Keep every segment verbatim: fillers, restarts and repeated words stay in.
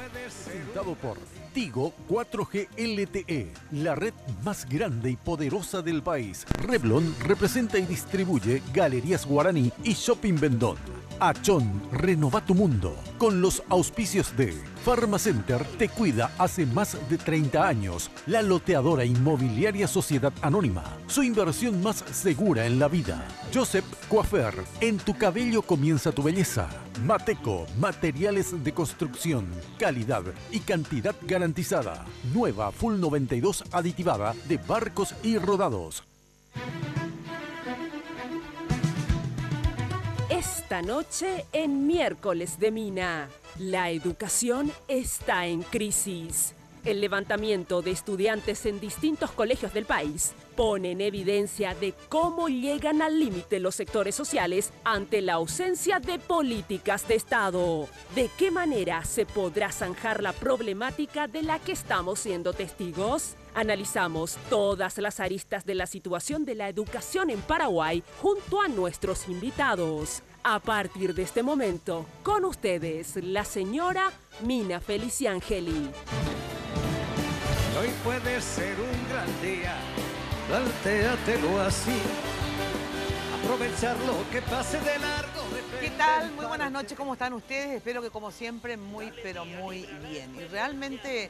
Presentado por Tigo cuatro G L T E, la red más grande y poderosa del país. Revlon representa y distribuye Galerías Guaraní y Shopping Vendón. Achón, renova tu mundo. Con los auspicios de Pharmacenter te cuida hace más de treinta años. La loteadora inmobiliaria Sociedad Anónima. Su inversión más segura en la vida. Joseph Coiffeur. En tu cabello comienza tu belleza. Mateco, materiales de construcción. Calidad y cantidad garantizada. Nueva Full noventa y dos aditivada de Barcos y Rodados. Esta noche en Miércoles de Mina, la educación está en crisis. El levantamiento de estudiantes en distintos colegios del país pone en evidencia de cómo llegan al límite los sectores sociales ante la ausencia de políticas de Estado. ¿De qué manera se podrá zanjar la problemática de la que estamos siendo testigos? Analizamos todas las aristas de la situación de la educación en Paraguay junto a nuestros invitados. A partir de este momento, con ustedes, la señora Mina Feliciangeli. Hoy puede ser un gran día, plantéatelo así, aprovechar lo que pase de largo. ¿Qué tal? Muy buenas noches, ¿cómo están ustedes? Espero que como siempre muy, pero muy bien. Y realmente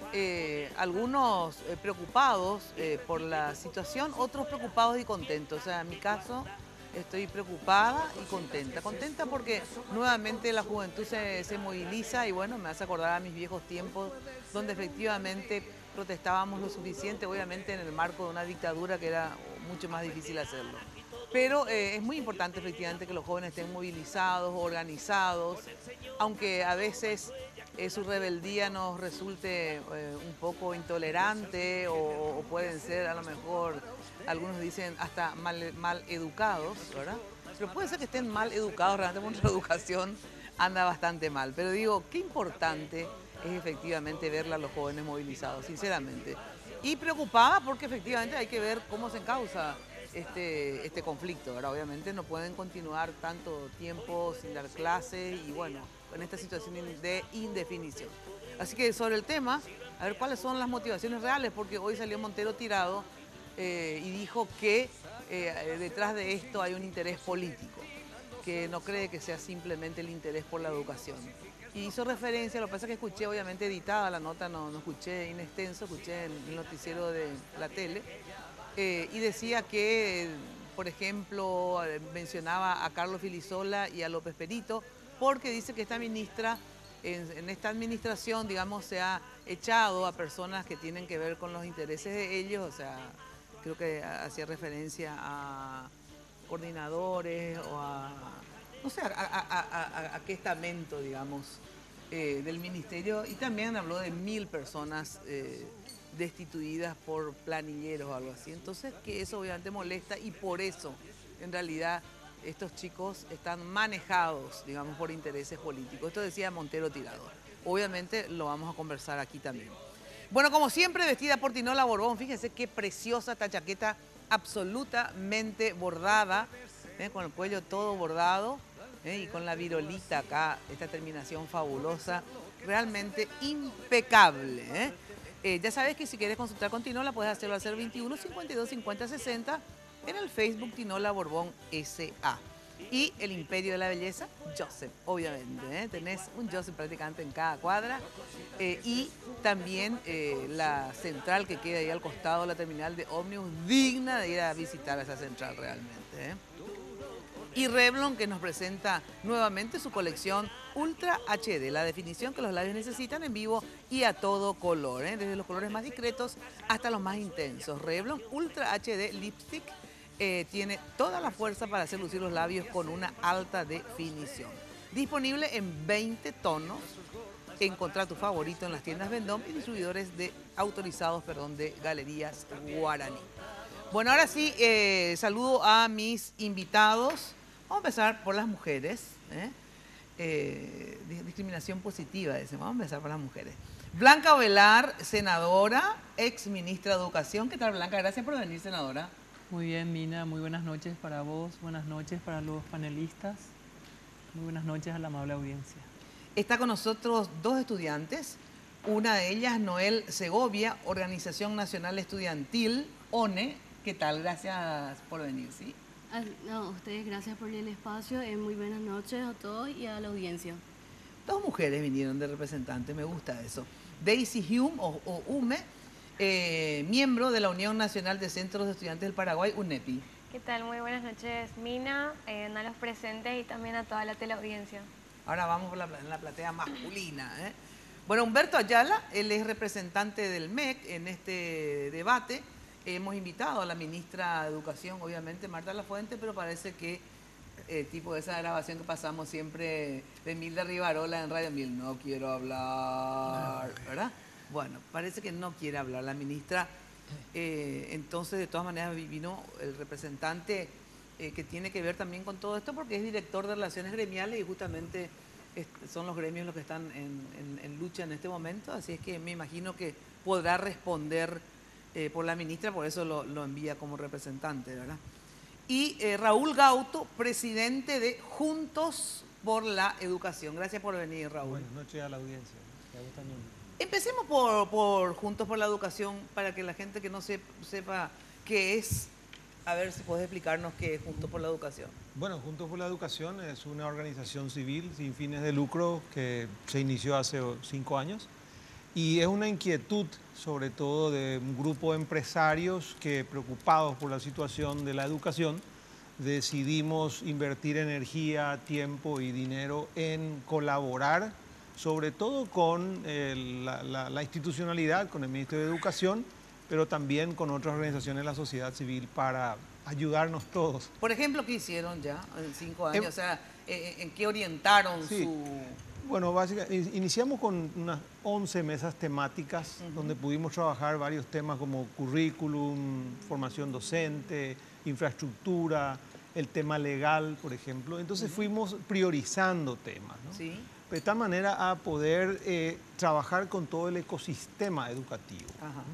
eh, algunos eh, preocupados eh, por la situación, otros preocupados y contentos. O sea, en mi caso estoy preocupada y contenta. Contenta porque nuevamente la juventud se, se moviliza y bueno, me hace acordar a mis viejos tiempos donde efectivamente protestábamos lo suficiente, obviamente en el marco de una dictadura que era mucho más difícil hacerlo. Pero eh, es muy importante efectivamente que los jóvenes estén movilizados, organizados, aunque a veces eh, su rebeldía nos resulte eh, un poco intolerante o, o pueden ser a lo mejor, algunos dicen hasta mal, mal educados, ¿verdad? Pero puede ser que estén mal educados, realmente nuestra educación anda bastante mal. Pero digo, qué importante es efectivamente verla a los jóvenes movilizados, sinceramente. Y preocupada porque efectivamente hay que ver cómo se encausa este, este conflicto, ¿verdad? Obviamente no pueden continuar tanto tiempo sin dar clases y bueno, con esta situación de indefinición. Así que sobre el tema, a ver cuáles son las motivaciones reales, porque hoy salió Montero Tirado eh, y dijo que eh, detrás de esto hay un interés político, que no cree que sea simplemente el interés por la educación. Y hizo referencia, lo que pasa es que escuché obviamente editada la nota, no, no escuché en extenso, escuché en el noticiero de la tele, eh, y decía que, por ejemplo, mencionaba a Carlos Filisola y a López Perito, porque dice que esta ministra, en, en esta administración, digamos, se ha echado a personas que tienen que ver con los intereses de ellos, o sea, creo que hacía referencia a coordinadores o a, no sé, a, a, a, a, a qué estamento, digamos, eh, del ministerio, y también habló de mil personas eh, destituidas por planilleros o algo así. Entonces, que eso obviamente molesta y por eso, en realidad, estos chicos están manejados, digamos, por intereses políticos. Esto decía Montero Tirado. Obviamente lo vamos a conversar aquí también. Bueno, como siempre, vestida por Tinola Borbón. Fíjense qué preciosa esta chaqueta, absolutamente bordada, ¿eh? Con el cuello todo bordado, ¿eh? Y con la virolita acá, esta terminación fabulosa, realmente impecable, ¿eh? Eh, ya sabes que si quieres consultar con Tinola, puedes hacerlo al cero veintiuno, cincuenta y dos, cincuenta, sesenta en el Facebook Tinola Borbón S A. Y el Imperio de la Belleza, Joseph, obviamente, ¿eh? Tenés un Joseph prácticamente en cada cuadra. Eh, y también eh, la central que queda ahí al costado, la terminal de ómnibus, digna de ir a visitar esa central realmente, ¿eh? Y Revlon, que nos presenta nuevamente su colección Ultra H D, la definición que los labios necesitan en vivo y a todo color, ¿eh? Desde los colores más discretos hasta los más intensos. Revlon Ultra H D Lipstick eh, tiene toda la fuerza para hacer lucir los labios con una alta definición. Disponible en veinte tonos. Encontrar tu favorito en las tiendas Vendôme y distribuidores de, autorizados perdón, de Galerías Guaraní. Bueno, ahora sí, eh, saludo a mis invitados. Vamos a empezar por las mujeres, ¿eh? Eh, discriminación positiva, decimos. Vamos a empezar por las mujeres. Blanca Ovelar, senadora, ex ministra de Educación. ¿Qué tal, Blanca? Gracias por venir, senadora. Muy bien, Mina. Muy buenas noches para vos, buenas noches para los panelistas, muy buenas noches a la amable audiencia. Está con nosotros dos estudiantes. Una de ellas, Noel Segovia, Organización Nacional Estudiantil, O N E. ¿Qué tal? Gracias por venir, ¿sí? Ah, no, ustedes gracias por el espacio. Eh, muy buenas noches a todos y a la audiencia. Dos mujeres vinieron de representantes, me gusta eso. Daisy Hume, o, o Hume, eh, miembro de la Unión Nacional de Centros de Estudiantes del Paraguay, UNEPI. ¿Qué tal? Muy buenas noches, Mina, eh, a los presentes y también a toda la teleaudiencia. Ahora vamos por la, en la platea masculina. ¿eh? Bueno, Humberto Ayala, él es representante del M E C en este debate. Hemos invitado a la ministra de Educación, obviamente, Marta Lafuente, pero parece que, eh, tipo de esa grabación que pasamos siempre de Milda Rivarola en Radio Mil, no quiero hablar, ¿verdad? Bueno, parece que no quiere hablar la ministra. Eh, entonces, de todas maneras, vino el representante eh, que tiene que ver también con todo esto, porque es director de Relaciones Gremiales y justamente es, son los gremios los que están en, en, en lucha en este momento, así es que me imagino que podrá responder eh, por la ministra, por eso lo, lo envía como representante, ¿verdad? Y eh, Raúl Gauto, presidente de Juntos por la Educación. Gracias por venir, Raúl. Buenas noches a la audiencia. Empecemos por, por Juntos por la Educación, para que la gente que no sepa, sepa qué es, a ver si puedes explicarnos qué es Juntos por la Educación. Bueno, Juntos por la Educación es una organización civil sin fines de lucro que se inició hace cinco años y es una inquietud sobre todo de un grupo de empresarios que, preocupados por la situación de la educación, decidimos invertir energía, tiempo y dinero en colaborar sobre todo con eh, la, la, la institucionalidad, con el Ministerio de Educación, pero también con otras organizaciones de la sociedad civil para ayudarnos todos. Por ejemplo, ¿qué hicieron ya en cinco años? Eh, o sea, ¿en qué orientaron sí. su...? Bueno, básicamente, iniciamos con unas once mesas temáticas, uh-huh. donde pudimos trabajar varios temas como currículum, formación docente, infraestructura, el tema legal, por ejemplo. Entonces uh-huh. fuimos priorizando temas, ¿no? Sí. De tal manera a poder eh, trabajar con todo el ecosistema educativo. Ajá.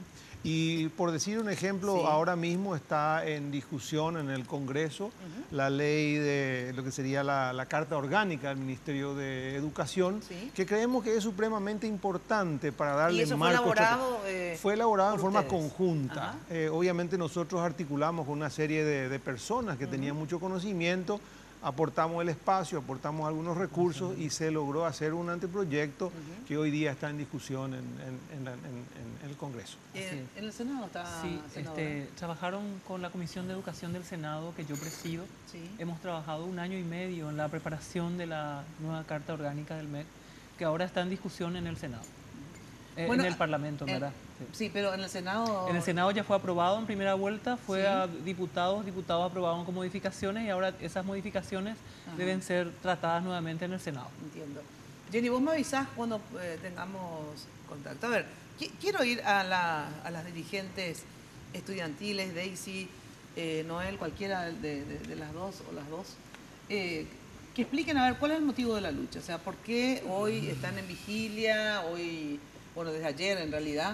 Y por decir un ejemplo, sí. ahora mismo está en discusión en el Congreso uh-huh. la ley de lo que sería la, la Carta Orgánica del Ministerio de Educación, sí. que creemos que es supremamente importante para darle ¿Y eso marco. fue elaborado? Eh, fue elaborado en forma ustedes. conjunta. Eh, obviamente nosotros articulamos con una serie de, de personas que uh-huh. tenían mucho conocimiento, aportamos el espacio, aportamos algunos recursos uh-huh. y se logró hacer un anteproyecto uh-huh. que hoy día está en discusión en, en, en, en, en el Congreso. Eh, ¿En el Senado está? Sí, senador. este, trabajaron con la Comisión de Educación del Senado, que yo presido. Sí. Hemos trabajado un año y medio en la preparación de la nueva Carta Orgánica del M E C, que ahora está en discusión en el Senado. Eh, bueno, en el Parlamento, en, ¿verdad? Sí. sí, pero en el Senado... En el Senado ya fue aprobado en primera vuelta, fue sí. a diputados, diputados aprobaron con modificaciones y ahora esas modificaciones Ajá. deben ser tratadas nuevamente en el Senado. Entiendo. Jenny, vos me avisás cuando eh, tengamos contacto. A ver, qu quiero ir a, la, a las dirigentes estudiantiles, Daisy, eh, Noel, cualquiera de, de, de las dos o las dos, eh, que expliquen a ver cuál es el motivo de la lucha. O sea, ¿por qué hoy están en vigilia? Hoy... Bueno, desde ayer en realidad,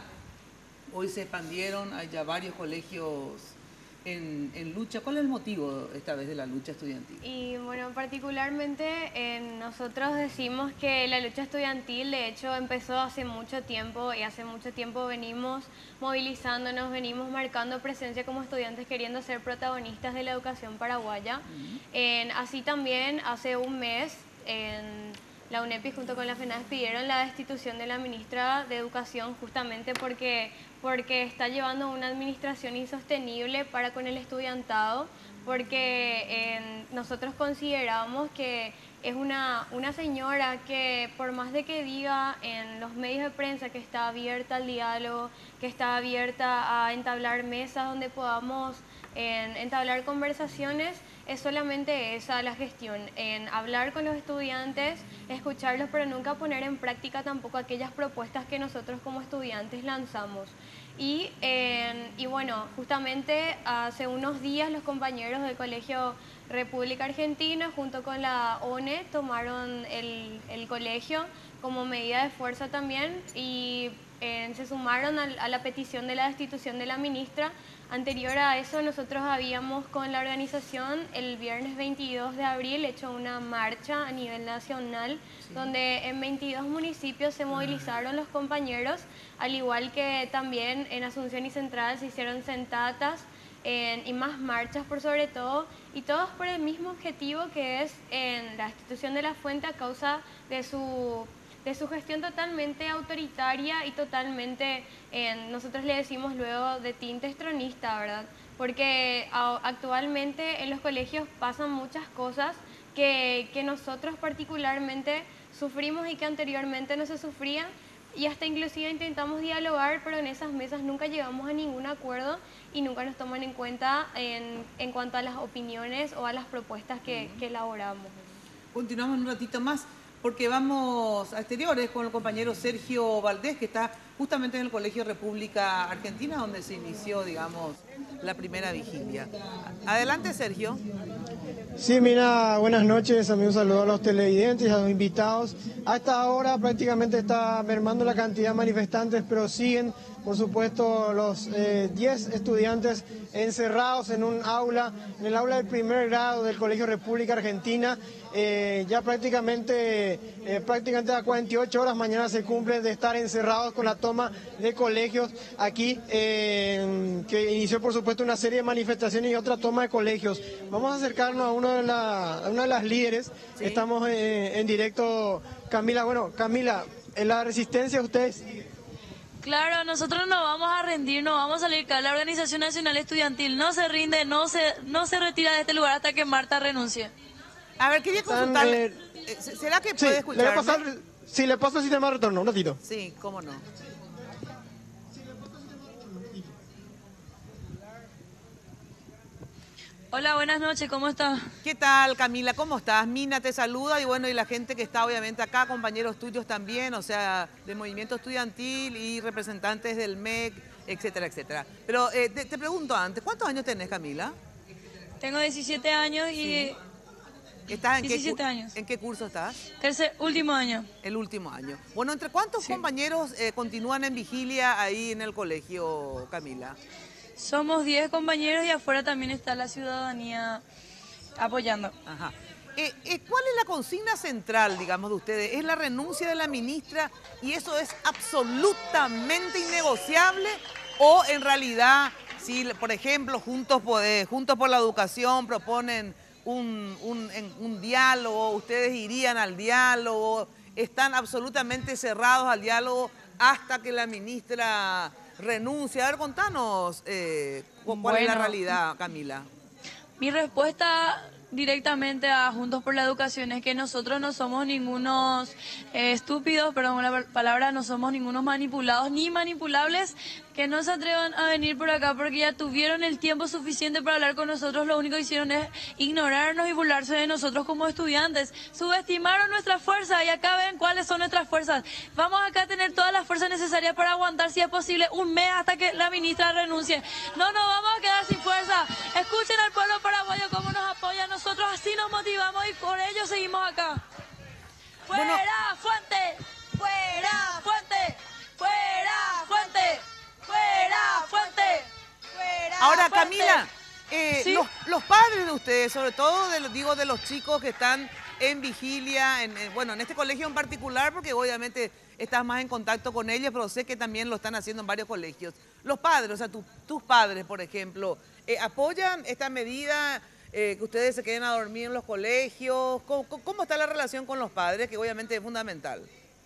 hoy se expandieron, hay ya varios colegios en, en lucha. ¿Cuál es el motivo esta vez de la lucha estudiantil? Y bueno, particularmente eh, nosotros decimos que la lucha estudiantil de hecho empezó hace mucho tiempo y hace mucho tiempo venimos movilizándonos, venimos marcando presencia como estudiantes queriendo ser protagonistas de la educación paraguaya. Uh-huh. eh, así también hace un mes... en la UNEPI junto con la FENADES pidieron la destitución de la ministra de Educación justamente porque, porque está llevando una administración insostenible para con el estudiantado, porque eh, nosotros consideramos que es una, una señora que por más de que diga en los medios de prensa que está abierta al diálogo, que está abierta a entablar mesas donde podamos en entablar conversaciones, es solamente esa la gestión, en hablar con los estudiantes, escucharlos, pero nunca poner en práctica tampoco aquellas propuestas que nosotros como estudiantes lanzamos. Y, eh, y bueno, justamente hace unos días los compañeros del Colegio República Argentina junto con la O N E tomaron el, el colegio como medida de fuerza también y eh, se sumaron a, a la petición de la destitución de la ministra. Anterior a eso nosotros habíamos con la organización el viernes veintidós de abril hecho una marcha a nivel nacional, sí, donde en veintidós municipios se movilizaron los compañeros, al igual que también en Asunción y Central se hicieron sentatas en, y más marchas por sobre todo, y todos por el mismo objetivo, que es en la institución de la fuente a causa de su, de su gestión totalmente autoritaria y totalmente, en, nosotros le decimos luego, de tinte estronista, ¿verdad? Porque a, actualmente en los colegios pasan muchas cosas que, que nosotros particularmente sufrimos y que anteriormente no se sufrían, y hasta inclusive intentamos dialogar, pero en esas mesas nunca llegamos a ningún acuerdo y nunca nos toman en cuenta en, en cuanto a las opiniones o a las propuestas que, que elaboramos. Continuamos un ratito más, porque vamos a exteriores con el compañero Sergio Valdés, que está justamente en el Colegio República Argentina, donde se inició, digamos, la primera vigilia. Adelante, Sergio. Sí, mira, buenas noches, un saludo a los televidentes y a los invitados. A esta hora prácticamente está mermando la cantidad de manifestantes, pero siguen, por supuesto, los eh, diez estudiantes encerrados en un aula, en el aula del primer grado del Colegio República Argentina. Eh, ya prácticamente, eh, prácticamente a cuarenta y ocho horas mañana se cumplen de estar encerrados con la toma de colegios aquí, eh, que inició por supuesto una serie de manifestaciones y otra toma de colegios. Vamos a acercarnos a, uno de la, a una de las líderes. ¿Sí? Estamos eh, en directo. Camila, bueno, Camila, en la resistencia ustedes... Claro, nosotros no vamos a rendir, no vamos a salir acá. La Organización Nacional Estudiantil no se rinde, no se, no se retira de este lugar hasta que Marta renuncie. A ver, quería consultarle. Eh, ¿Será que puede sí, escucharme? Le voy a pasar, sí, le paso el sistema de retorno, un ratito. Sí, cómo no. Hola, buenas noches, ¿cómo estás? ¿Qué tal, Camila? ¿Cómo estás? Mina te saluda y bueno, y la gente que está obviamente acá, compañeros tuyos también, o sea, del movimiento estudiantil y representantes del M E C, etcétera, etcétera. Pero eh, te, te pregunto antes, ¿cuántos años tenés, Camila? Tengo diecisiete años y... Sí. ¿Estás en diecisiete qué, años. ¿En qué curso estás? Tercer, último año. El último año. Bueno, ¿entre cuántos sí. compañeros eh, continúan en vigilia ahí en el colegio, Camila? Somos diez compañeros y afuera también está la ciudadanía apoyando. Ajá. Eh, eh, ¿Cuál es la consigna central, digamos, de ustedes? ¿Es la renuncia de la ministra y eso es absolutamente innegociable? ¿O en realidad, si por ejemplo, Juntos por, eh, Juntos por la Educación proponen un, un, un diálogo, ustedes irían al diálogo, están absolutamente cerrados al diálogo hasta que la ministra renuncie? A ver, contanos eh, cuál bueno, es la realidad, Camila. Mi respuesta directamente a Juntos por la Educación es que nosotros no somos ningunos eh, estúpidos, perdón la palabra, no somos ningunos manipulados ni manipulables, que no se atrevan a venir por acá porque ya tuvieron el tiempo suficiente para hablar con nosotros. Lo único que hicieron es ignorarnos y burlarse de nosotros como estudiantes. Subestimaron nuestra fuerza y acá ven cuáles son nuestras fuerzas. Vamos acá a tener todas las fuerzas necesarias para aguantar, si es posible, un mes hasta que la ministra renuncie. No nos vamos a quedar sin fuerza. Escuchen al pueblo paraguayo cómo nos apoya. Nosotros así nos motivamos y por ello seguimos acá. ¡Fuera, bueno. Fuente! ¡Fuera, Fuente! ¡Fuera, Fuente! ¡Fuera, Fuente! ¡Fuera, Ahora, Fuente! Camila, eh, ¿sí? los, los padres de ustedes, sobre todo, de, digo, de los chicos que están en vigilia, en, en, bueno, en este colegio en particular, porque obviamente estás más en contacto con ellos, pero sé que también lo están haciendo en varios colegios. Los padres, o sea, tu, tus padres, por ejemplo, eh, ¿apoyan esta medida, eh, que ustedes se queden a dormir en los colegios? ¿Cómo, ¿Cómo está la relación con los padres, que obviamente es fundamental?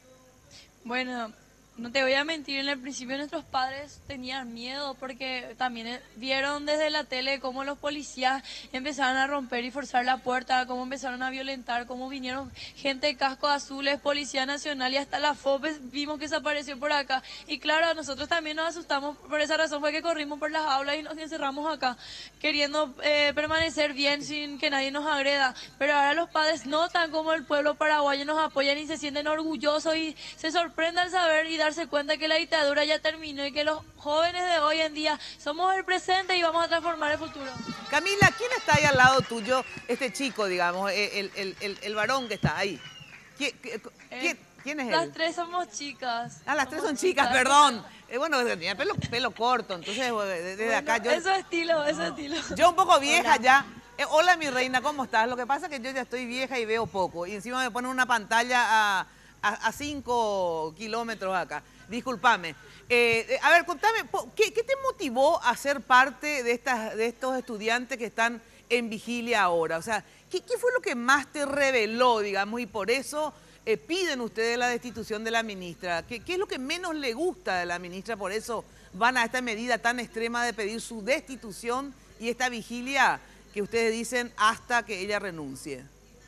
Bueno, no te voy a mentir, en el principio nuestros padres tenían miedo porque también vieron desde la tele cómo los policías empezaron a romper y forzar la puerta, cómo empezaron a violentar, cómo vinieron gente de cascos azules, Policía Nacional y hasta la F O P E vimos que se apareció por acá. Y claro, nosotros también nos asustamos, por esa razón fue que corrimos por las aulas y nos encerramos acá, queriendo eh, permanecer bien sin que nadie nos agreda. Pero ahora los padres notan cómo el pueblo paraguayo nos apoyan y se sienten orgullosos y se sorprenden al saber y dar darse cuenta que la dictadura ya terminó y que los jóvenes de hoy en día somos el presente y vamos a transformar el futuro. Camila, ¿quién está ahí al lado tuyo? Este chico, digamos, el, el, el, el varón que está ahí. ¿Quién, quién, eh, ¿quién es él? Las tres somos chicas. Ah, las somos tres son chicas, chicas. Perdón. Eh, bueno, tenía pelo, pelo corto, entonces desde bueno, acá yo... Eso estilo, eso estilo. Yo un poco vieja Hola. ya. Eh, hola, mi reina, ¿cómo estás? Lo que pasa es que yo ya estoy vieja y veo poco. Y encima me ponen una pantalla a, a, a cinco kilómetros acá. Discúlpame. Eh, a ver, contame, ¿qué, ¿qué te motivó a ser parte de, estas, de estos estudiantes que están en vigilia ahora? O sea, ¿qué, qué fue lo que más te reveló, digamos, y por eso eh, piden ustedes la destitución de la ministra? ¿Qué, ¿Qué es lo que menos le gusta de la ministra? Por eso van a esta medida tan extrema de pedir su destitución y esta vigilia que ustedes dicen hasta que ella renuncie.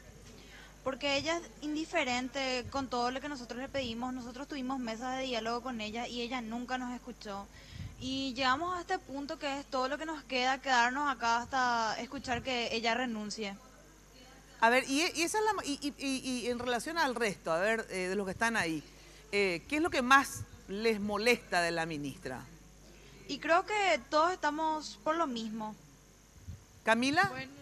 Porque ella es indiferente con todo lo que nosotros le pedimos. Nosotros tuvimos mesas de diálogo con ella y ella nunca nos escuchó. Y llegamos a este punto que es todo lo que nos queda, quedarnos acá hasta escuchar que ella renuncie. A ver, y, y, esa es la, y, y, y en relación al resto, a ver, eh, de los que están ahí, eh, ¿qué es lo que más les molesta de la ministra? Y creo que todos estamos por lo mismo. ¿Camila? Bueno,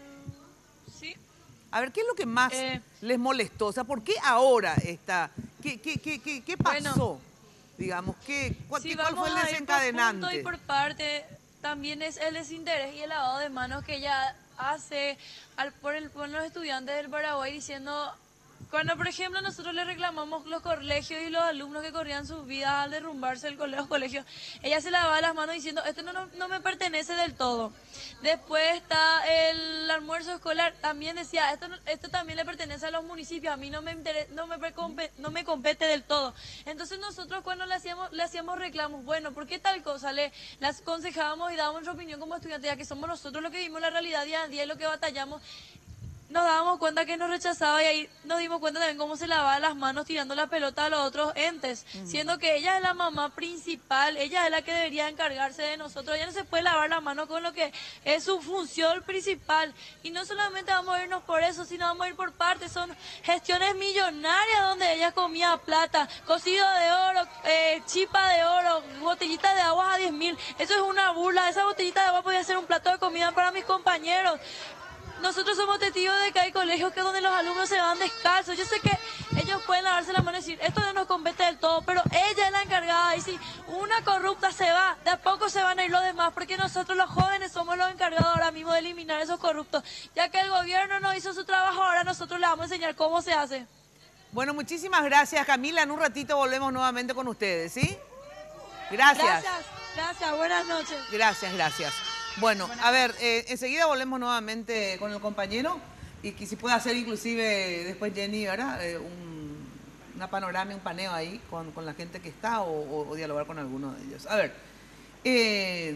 sí. A ver, ¿qué es lo que más eh, les molestó? O sea, ¿por qué ahora está? ¿Qué, qué, qué, qué, qué pasó? Bueno, digamos, ¿qué, cuál, si ¿cuál fue el desencadenante? Por punto y por parte, también es el desinterés y el lavado de manos que ella hace al, por, el, por los estudiantes del Paraguay diciendo... Cuando, por ejemplo, nosotros le reclamamos los colegios y los alumnos que corrían sus vidas al derrumbarse el colegio, los colegios, ella se lavaba las manos diciendo, esto no, no, no me pertenece del todo. Después está el almuerzo escolar, también decía, esto, esto también le pertenece a los municipios, a mí no me, interesa, no, me no me compete del todo. Entonces nosotros cuando le hacíamos, le hacíamos reclamos, bueno, ¿por qué tal cosa? Le, le aconsejábamos y dábamos nuestra opinión como estudiantes, ya que somos nosotros los que vivimos la realidad día a día y lo que batallamos. Nos dábamos cuenta que nos rechazaba y ahí nos dimos cuenta también cómo se lavaba las manos tirando la pelota a los otros entes, uh-huh. siendo que ella es la mamá principal, ella es la que debería encargarse de nosotros, ella no se puede lavar la mano con lo que es su función principal. Y no solamente vamos a irnos por eso, sino vamos a ir por partes, son gestiones millonarias donde ella comía plata, cocido de oro, eh, chipa de oro, botellita de agua a diez mil, eso es una burla, esa botellita de agua podría ser un plato de comida para mis compañeros. Nosotros somos testigos de que hay colegios que donde los alumnos se van descalzos. Yo sé que ellos pueden lavarse la mano y decir, esto no nos compete del todo, pero ella es la encargada. Y si una corrupta se va, de a poco se van a ir los demás, porque nosotros los jóvenes somos los encargados ahora mismo de eliminar esos corruptos. Ya que el gobierno no hizo su trabajo, ahora nosotros le vamos a enseñar cómo se hace. Bueno, muchísimas gracias, Camila. En un ratito volvemos nuevamente con ustedes, ¿sí? Gracias. Gracias, gracias. Buenas noches. Gracias, gracias. Bueno, a ver, eh, enseguida volvemos nuevamente con el compañero y que si puede hacer inclusive después Jenny, ¿verdad? Eh, un, una panorama, un paneo ahí con, con la gente que está o, o, o dialogar con alguno de ellos. A ver, eh,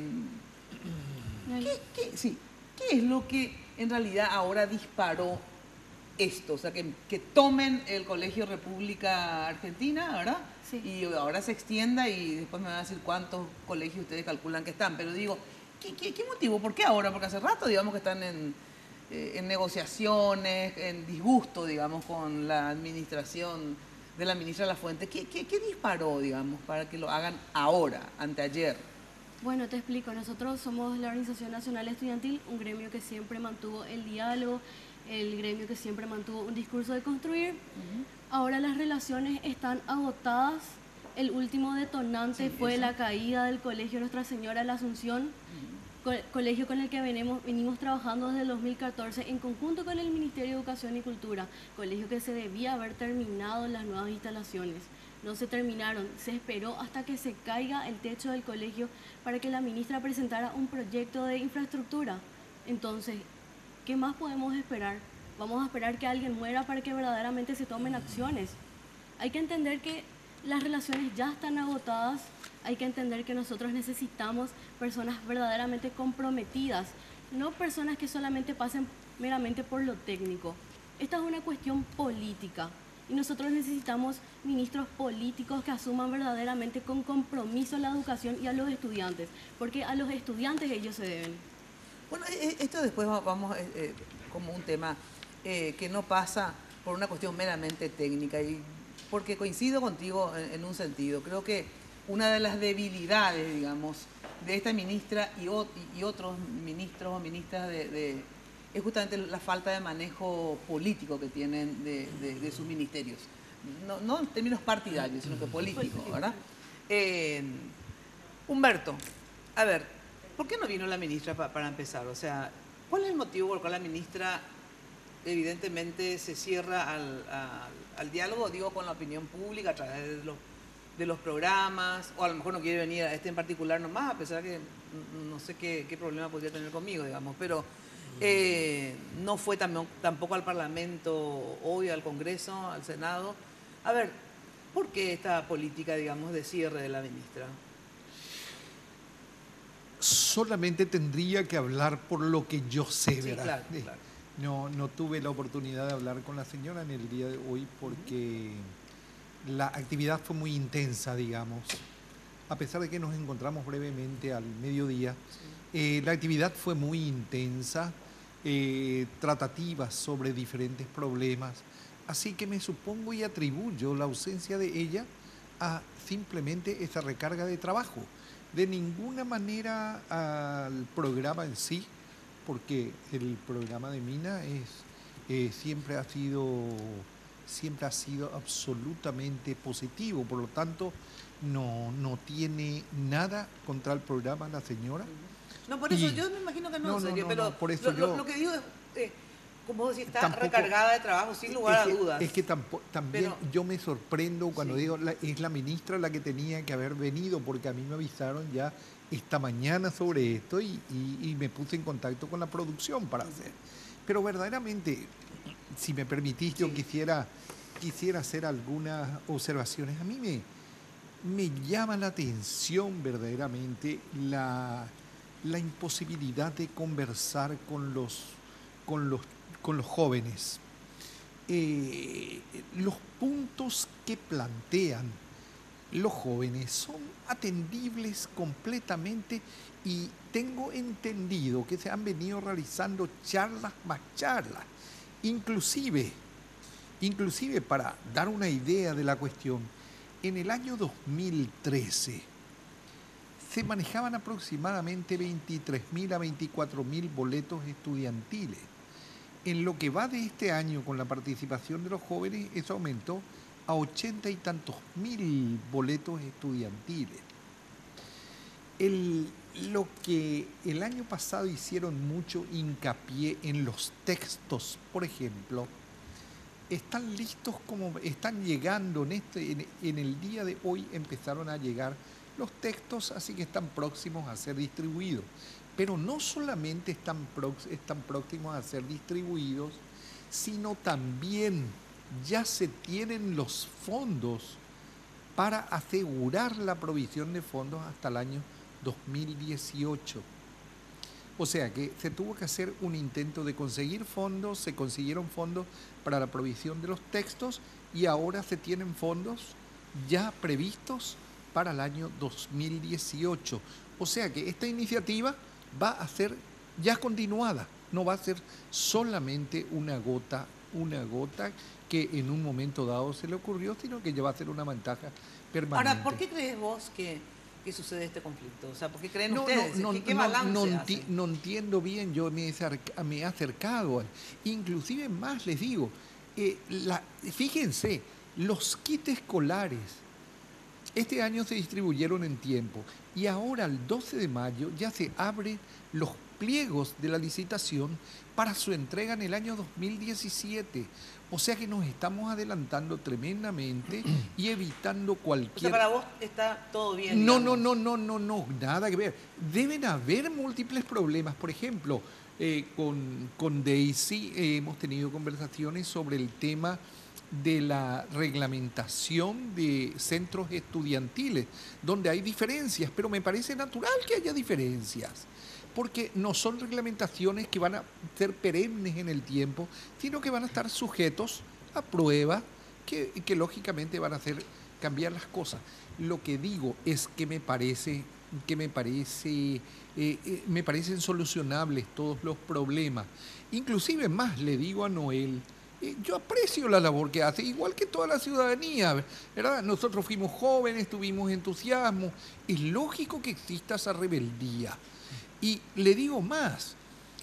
¿qué, qué, sí, ¿qué es lo que en realidad ahora disparó esto? O sea, que, que tomen el Colegio República Argentina, ¿verdad? Sí. Y ahora se extienda y después me van a decir cuántos colegios ustedes calculan que están, pero digo... ¿Qué, qué, ¿Qué motivo? ¿Por qué ahora? Porque hace rato, digamos, que están en, eh, en negociaciones, en disgusto, digamos, con la administración de la ministra Lafuente. ¿Qué, qué, qué disparó, digamos, para que lo hagan ahora, anteayer? Bueno, te explico. Nosotros somos la Organización Nacional Estudiantil, un gremio que siempre mantuvo el diálogo, el gremio que siempre mantuvo un discurso de construir. Uh-huh. Ahora las relaciones están agotadas. El último detonante sí, fue eso. La caída del Colegio Nuestra Señora de la Asunción, uh-huh. co colegio con el que venimos, venimos trabajando desde el dos mil catorce en conjunto con el Ministerio de Educación y Cultura, colegio que se debía haber terminado las nuevas instalaciones. No se terminaron, se esperó hasta que se caiga el techo del colegio para que la ministra presentara un proyecto de infraestructura. Entonces, ¿qué más podemos esperar? Vamos a esperar que alguien muera para que verdaderamente se tomen acciones. Hay que entender que las relaciones ya están agotadas, hay que entender que nosotros necesitamos personas verdaderamente comprometidas, no personas que solamente pasen meramente por lo técnico. Esta es una cuestión política y nosotros necesitamos ministros políticos que asuman verdaderamente con compromiso la educación y a los estudiantes, porque a los estudiantes ellos se deben. Bueno, esto después vamos eh, como un tema eh, que no pasa por una cuestión meramente técnica y porque coincido contigo en, en un sentido. Creo que una de las debilidades, digamos, de esta ministra y, o, y otros ministros o ministras de, de, es justamente la falta de manejo político que tienen de, de, de sus ministerios. No, no en términos partidarios, sino que políticos, ¿verdad? Eh, Humberto, a ver, ¿por qué no vino la ministra pa, para empezar? O sea, ¿Cuál es el motivo por el cual la ministra evidentemente se cierra al, al, al diálogo, digo, con la opinión pública a través de los, de los programas, o a lo mejor no quiere venir a este en particular nomás, a pesar de que no sé qué, qué problema podría tener conmigo, digamos, pero eh, no fue tam tampoco al Parlamento hoy, al Congreso, al Senado? A ver, ¿por qué esta política, digamos, de cierre de la ministra? Solamente tendría que hablar por lo que yo sé, Sí, ¿verdad? claro, claro. No, no tuve la oportunidad de hablar con la señora en el día de hoy porque uh-huh. la actividad fue muy intensa, digamos. A pesar de que nos encontramos brevemente al mediodía, sí. eh, la actividad fue muy intensa, eh, tratativas sobre diferentes problemas. Así que me supongo y atribuyo la ausencia de ella a simplemente esa recarga de trabajo. De ninguna manera al programa en sí, porque el programa de Mina es, eh, siempre, ha sido, siempre ha sido absolutamente positivo, por lo tanto no, no tiene nada contra el programa la señora. No, por eso y, yo me imagino que no, no, en serio, no, no, pero no, por eso lo, yo, lo, lo que digo es, eh, como vos decís, está tampoco, recargada de trabajo, sin lugar es que, a dudas. Es que tampoco, también pero, yo me sorprendo cuando sí. digo, la, es la ministra la que tenía que haber venido, porque a mí me avisaron ya esta mañana sobre esto y, y, y me puse en contacto con la producción para hacer. Pero verdaderamente, si me permitís, yo sí. quisiera, quisiera hacer algunas observaciones. A mí me, me llama la atención verdaderamente la, la imposibilidad de conversar con los, con los, con los jóvenes. Eh, los puntos que plantean los jóvenes son atendibles completamente y tengo entendido que se han venido realizando charlas más charlas. Inclusive, inclusive para dar una idea de la cuestión, en el año dos mil trece se manejaban aproximadamente veintitrés mil a veinticuatro mil boletos estudiantiles. En lo que va de este año con la participación de los jóvenes, eso aumentó a ochenta y tantos mil boletos estudiantiles. El, lo que el año pasado hicieron mucho hincapié en los textos, por ejemplo, están listos como están llegando en, este, en, en el día de hoy empezaron a llegar los textos, así que están próximos a ser distribuidos. Pero no solamente están, prox, están próximos a ser distribuidos, sino también ya se tienen los fondos para asegurar la provisión de fondos hasta el año dos mil dieciocho. O sea que se tuvo que hacer un intento de conseguir fondos, se consiguieron fondos para la provisión de los textos y ahora se tienen fondos ya previstos para el año dos mil dieciocho. O sea que esta iniciativa va a ser ya continuada, no va a ser solamente una gota, una gota que en un momento dado se le ocurrió, sino que ya va a ser una ventaja permanente. Ahora, ¿por qué crees vos que, que sucede este conflicto? O sea, ¿por qué creen no, ustedes? No, no, ¿Qué, qué no, balance no, hace? no entiendo bien, yo me he, me he acercado, inclusive más les digo, eh, la, fíjense, los kits escolares este año se distribuyeron en tiempo y ahora el doce de mayo ya se abren los pliegos de la licitación para su entrega en el año dos mil diecisiete. O sea que nos estamos adelantando tremendamente y evitando cualquier... O sea, para vos está todo bien. No, no, no, no, no, no, nada que ver. Deben haber múltiples problemas. Por ejemplo, eh, con, con Daisy eh, hemos tenido conversaciones sobre el tema de la reglamentación de centros estudiantiles, donde hay diferencias, pero me parece natural que haya diferencias, porque no son reglamentaciones que van a ser perennes en el tiempo, sino que van a estar sujetos a pruebas que, que lógicamente van a hacer cambiar las cosas. Lo que digo es que me parece, que me parece, eh, eh, me parecen solucionables todos los problemas. Inclusive más le digo a Noel, yo aprecio la labor que hace, igual que toda la ciudadanía, ¿verdad? Nosotros fuimos jóvenes, tuvimos entusiasmo. Es lógico que exista esa rebeldía. Y le digo más,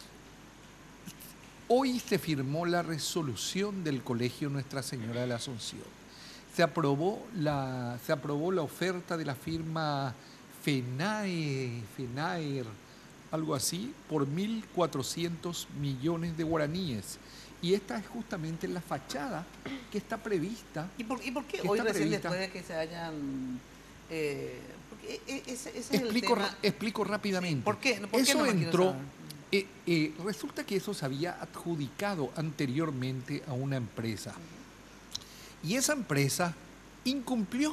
hoy se firmó la resolución del Colegio Nuestra Señora de la Asunción. Se aprobó la, se aprobó la oferta de la firma FENAE, FENAER, algo así, por mil cuatrocientos millones de guaraníes. Y esta es justamente la fachada que está prevista. ¿Y por, y por qué hoy recién prevista, después de que se hayan... Eh, porque ese, ese es explico, el tema. explico rápidamente. Sí, ¿por qué? ¿Por qué eso no entró... Eh, eh, resulta que eso se había adjudicado anteriormente a una empresa. Y esa empresa incumplió.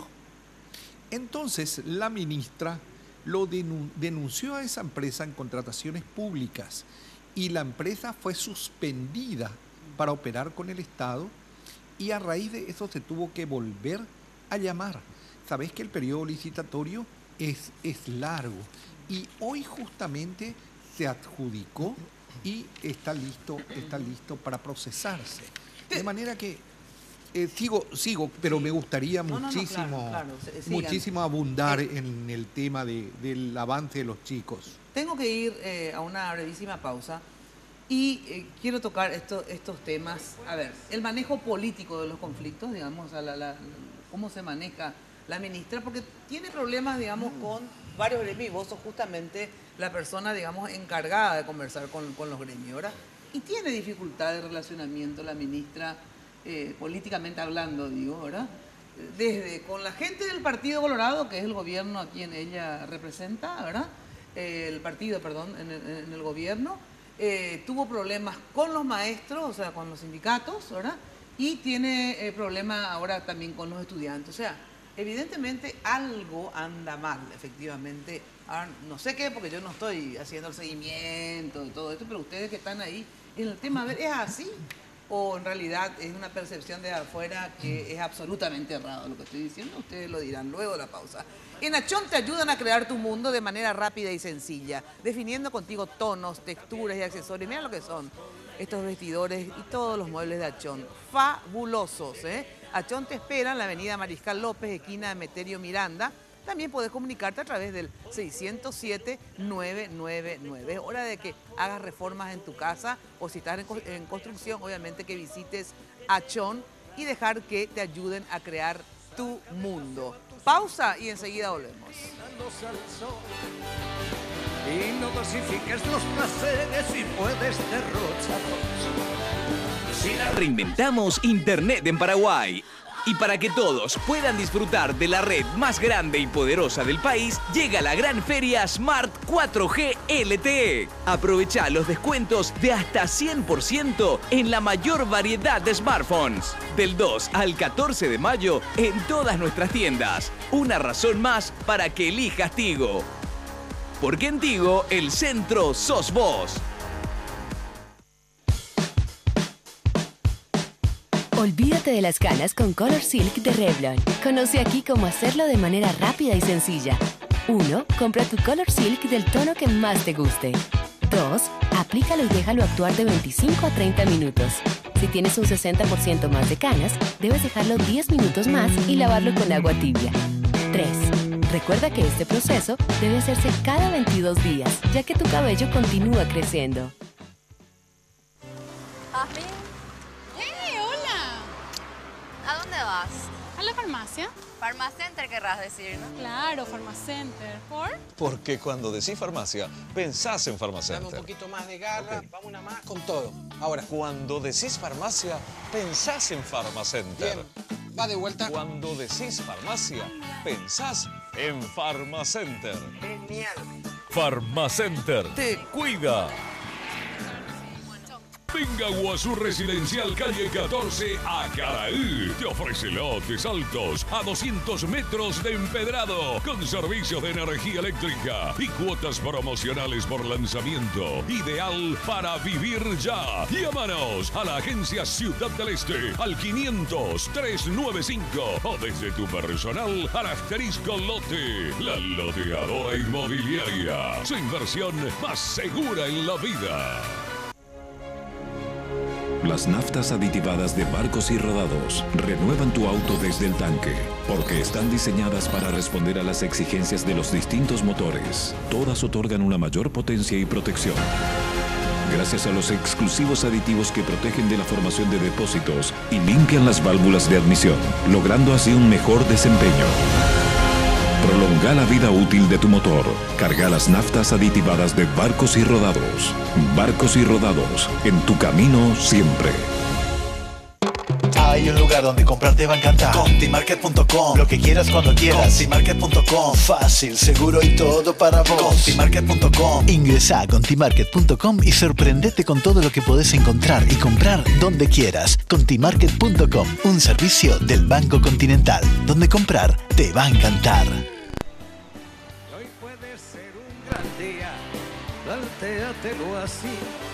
Entonces la ministra lo denunció a esa empresa en contrataciones públicas y la empresa fue suspendida para operar con el Estado y a raíz de eso se tuvo que volver a llamar. Sabés que el periodo licitatorio es, es largo y hoy justamente se adjudicó y está listo, está listo para procesarse. De manera que eh, sigo, sigo, pero me gustaría no, muchísimo, no, no, claro, claro. muchísimo abundar eh, en el tema de, del avance de los chicos. Tengo que ir eh, a una brevísima pausa y eh, quiero tocar esto, estos temas. A ver, el manejo político de los conflictos, digamos, a la, la, cómo se maneja la ministra, porque tiene problemas, digamos, con varios gremios. Vos sos justamente la persona, digamos, encargada de conversar con, con los gremios, ¿verdad? Y tiene dificultad de relacionamiento la ministra, eh, políticamente hablando, digo, ¿verdad? Desde con la gente del Partido Colorado, que es el gobierno a quien ella representa, ¿verdad? Eh, el partido, perdón, en el, en el gobierno. Eh, tuvo problemas con los maestros, o sea, con los sindicatos, ¿verdad? Y tiene eh, problemas ahora también con los estudiantes. O sea, evidentemente algo anda mal, efectivamente. Ahora, no sé qué, porque yo no estoy haciendo el seguimiento de todo esto, pero ustedes que están ahí en el tema, a ver, ¿es así? ¿O en realidad es una percepción de afuera que es absolutamente errado lo que estoy diciendo? Ustedes lo dirán luego de la pausa. En Achón te ayudan a crear tu mundo de manera rápida y sencilla, definiendo contigo tonos, texturas y accesorios. Mira lo que son estos vestidores y todos los muebles de Achón. Fabulosos, ¿eh? Achón te espera en la avenida Mariscal López, esquina de Emeterio Miranda. También puedes comunicarte a través del seiscientos siete, nueve nueve nueve. Es hora de que hagas reformas en tu casa o si estás en, en construcción, obviamente que visites Achón y dejar que te ayuden a crear tu mundo. Pausa y enseguida volvemos. Y no dosifiques los placeres y puedes derrocharlos. Reinventamos Internet en Paraguay. Y para que todos puedan disfrutar de la red más grande y poderosa del país, llega la gran feria Smart cuatro G L T E. Aprovecha los descuentos de hasta cien por ciento en la mayor variedad de smartphones. Del dos al catorce de mayo en todas nuestras tiendas. Una razón más para que elijas Tigo. Porque en Tigo, el centro sos vos. Olvídate de las canas con Color Silk de Revlon. Conoce aquí cómo hacerlo de manera rápida y sencilla. uno. Compra tu Color Silk del tono que más te guste. dos. Aplícalo y déjalo actuar de veinticinco a treinta minutos. Si tienes un sesenta por ciento más de canas, debes dejarlo diez minutos más y lavarlo con agua tibia. tres. Recuerda que este proceso debe hacerse cada veintidós días, ya que tu cabello continúa creciendo. ¿A dónde vas? A la farmacia. Farmacenter querrás decir, ¿no? Claro, Farmacenter. ¿Por? Porque cuando decís farmacia, pensás en Farmacenter. Dame un poquito más de garra, okay. Vamos una más con todo. Ahora. Cuando decís farmacia, pensás en Farmacenter. Bien, va de vuelta. Cuando decís farmacia, pensás en Farmacenter. Genial. Farmacenter. Te cuida. Venga a Guazú Residencial, calle catorce, a Caraí. Te ofrece lotes altos a doscientos metros de empedrado, con servicios de energía eléctrica y cuotas promocionales por lanzamiento. Ideal para vivir ya. Llámanos a la agencia Ciudad del Este al quinientos, trescientos noventa y cinco o desde tu personal al asterisco lote. La loteadora inmobiliaria. Su inversión más segura en la vida. Las naftas aditivadas de Barcos y Rodados renuevan tu auto desde el tanque, porque están diseñadas para responder a las exigencias de los distintos motores. Todas otorgan una mayor potencia y protección. Gracias a los exclusivos aditivos que protegen de la formación de depósitos y limpian las válvulas de admisión, logrando así un mejor desempeño. Prolonga Prolonga la vida útil de tu motor. Carga las naftas aditivadas de Barcos y Rodados. Barcos y Rodados, en tu camino siempre. Hay un lugar donde comprar te va a encantar. Contimarket punto com. Lo que quieras cuando quieras. Contimarket punto com. Fácil, seguro y todo para vos. Contimarket punto com. Ingresa a Contimarket punto com y sorprendete con todo lo que podés encontrar y comprar donde quieras. Contimarket punto com. Un servicio del Banco Continental, donde comprar te va a encantar. Hoy puede ser un gran día. Plantéatelo así.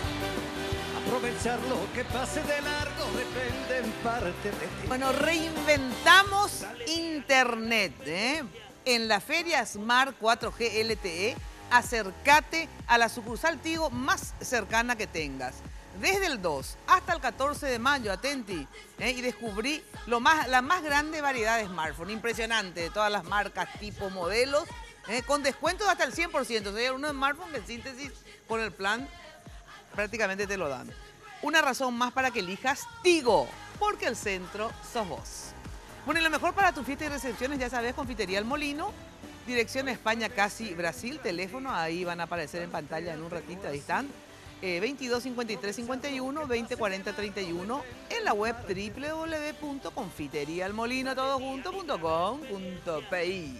Aprovechar lo que pase de largo depende en parte de ti. Bueno, reinventamos Internet, ¿eh? En la Feria Smart cuatro G L T E, acércate a la sucursal Tigo más cercana que tengas. Desde el dos hasta el catorce de mayo, atenti, ¿eh? Y descubrí lo más, la más grande variedad de smartphones, impresionante, de todas las marcas, tipos, modelos, ¿eh? Con descuentos hasta el cien por ciento. O sea, hay unos smartphones que en síntesis, con el plan, prácticamente te lo dan. Una razón más para que elijas Tigo, porque el centro sos vos. Bueno, y lo mejor para tu fiesta y recepciones, ya sabes, Confitería El Molino, dirección España, casi Brasil, teléfono, ahí van a aparecer en pantalla en un ratito, ahí están. Eh, veintidós cincuenta y tres cincuenta y uno, veinte cuarenta treinta y uno, en la web doble u doble u doble u punto confitería el molino todo junto punto com punto pi.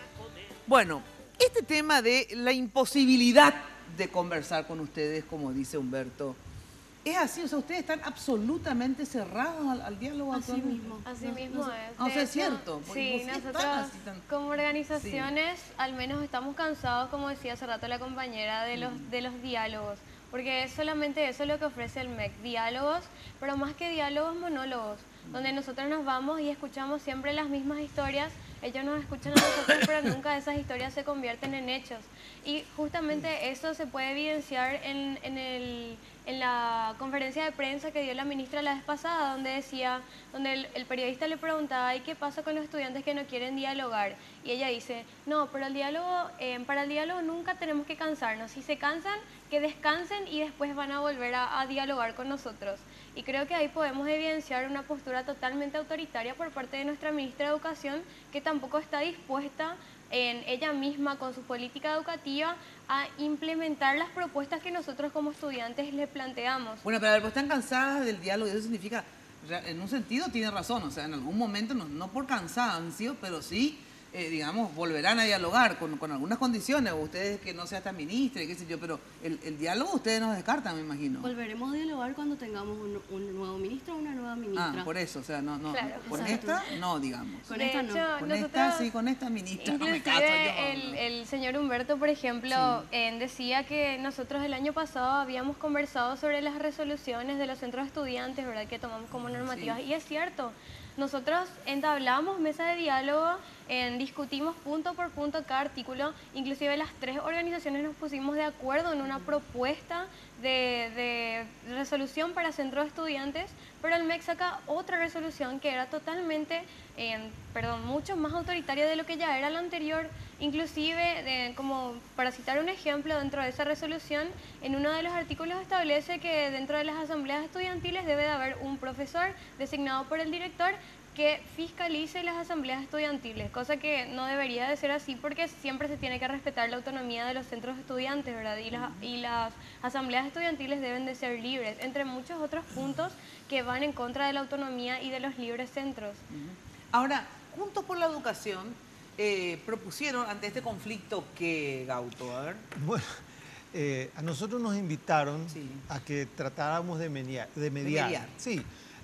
Bueno, este tema de la imposibilidad de conversar con ustedes, como dice Humberto, es así, o sea, ustedes están absolutamente cerrados al, al diálogo. Así mismo. Así No, mismo no, es. o sea, De es hecho, cierto. Sí, ¿Por qué nosotros están así tan- como organizaciones al menos estamos cansados, como decía hace rato la compañera, de los, de los diálogos. Porque es solamente eso lo que ofrece el M E C, diálogos, pero más que diálogos, monólogos, donde nosotros nos vamos y escuchamos siempre las mismas historias. Ellos nos escuchan a nosotros, pero nunca esas historias se convierten en hechos. Y justamente eso se puede evidenciar en, en, el, en la conferencia de prensa que dio la ministra la vez pasada, donde decía, donde el, el periodista le preguntaba, ¿y qué pasa con los estudiantes que no quieren dialogar? Y ella dice, no, pero el diálogo, eh, para el diálogo nunca tenemos que cansarnos. Si se cansan, que descansen y después van a volver a, a dialogar con nosotros. Y creo que ahí podemos evidenciar una postura totalmente autoritaria por parte de nuestra ministra de Educación, que tampoco está dispuesta en ella misma con su política educativa a implementar las propuestas que nosotros como estudiantes le planteamos. Bueno, pero a ver, pues están cansadas del diálogo y eso significa, o sea, en un sentido tiene razón, o sea, en algún momento, no, no por cansancio, pero sí, eh, digamos, volverán a dialogar con, con algunas condiciones, o ustedes que no sea esta ministra, y qué sé yo, pero el, el diálogo ustedes nos descartan, me imagino. Volveremos a dialogar cuando tengamos un, un nuevo ministro o una nueva ministra. Ah, por eso, o sea, no, no, Claro. con Exacto. esta no, digamos. Con De esta hecho, no. Con nosotros- esta sí, con esta ministra, no me caso yo. Inclusive el, el señor Humberto, por ejemplo, eh, decía que nosotros el año pasado habíamos conversado sobre las resoluciones de los centros de estudiantes, ¿verdad?, que tomamos como normativas. Sí. Y es cierto, nosotros entablamos mesa de diálogo, en, discutimos punto por punto cada artículo, inclusive las tres organizaciones nos pusimos de acuerdo en una propuesta de, de resolución para centros de estudiantes, pero el M E C saca otra resolución que era totalmente, eh, perdón, mucho más autoritaria de lo que ya era la anterior. Inclusive, de- como para citar un ejemplo, dentro de esa resolución, en uno de los artículos establece que dentro de las asambleas estudiantiles debe de haber un profesor designado por el director que fiscalice las asambleas estudiantiles, cosa que no debería de ser así porque siempre se tiene que respetar la autonomía de los centros estudiantes, ¿verdad? Y las, y las asambleas estudiantiles deben de ser libres, entre muchos otros puntos que van en contra de la autonomía y de los libres centros. Ahora, Juntos por la Educación eh, propusieron ante este conflicto que, Gauto, a ver. Bueno, eh, a nosotros nos invitaron a que tratáramos de mediar. De mediar. mediar. Sí.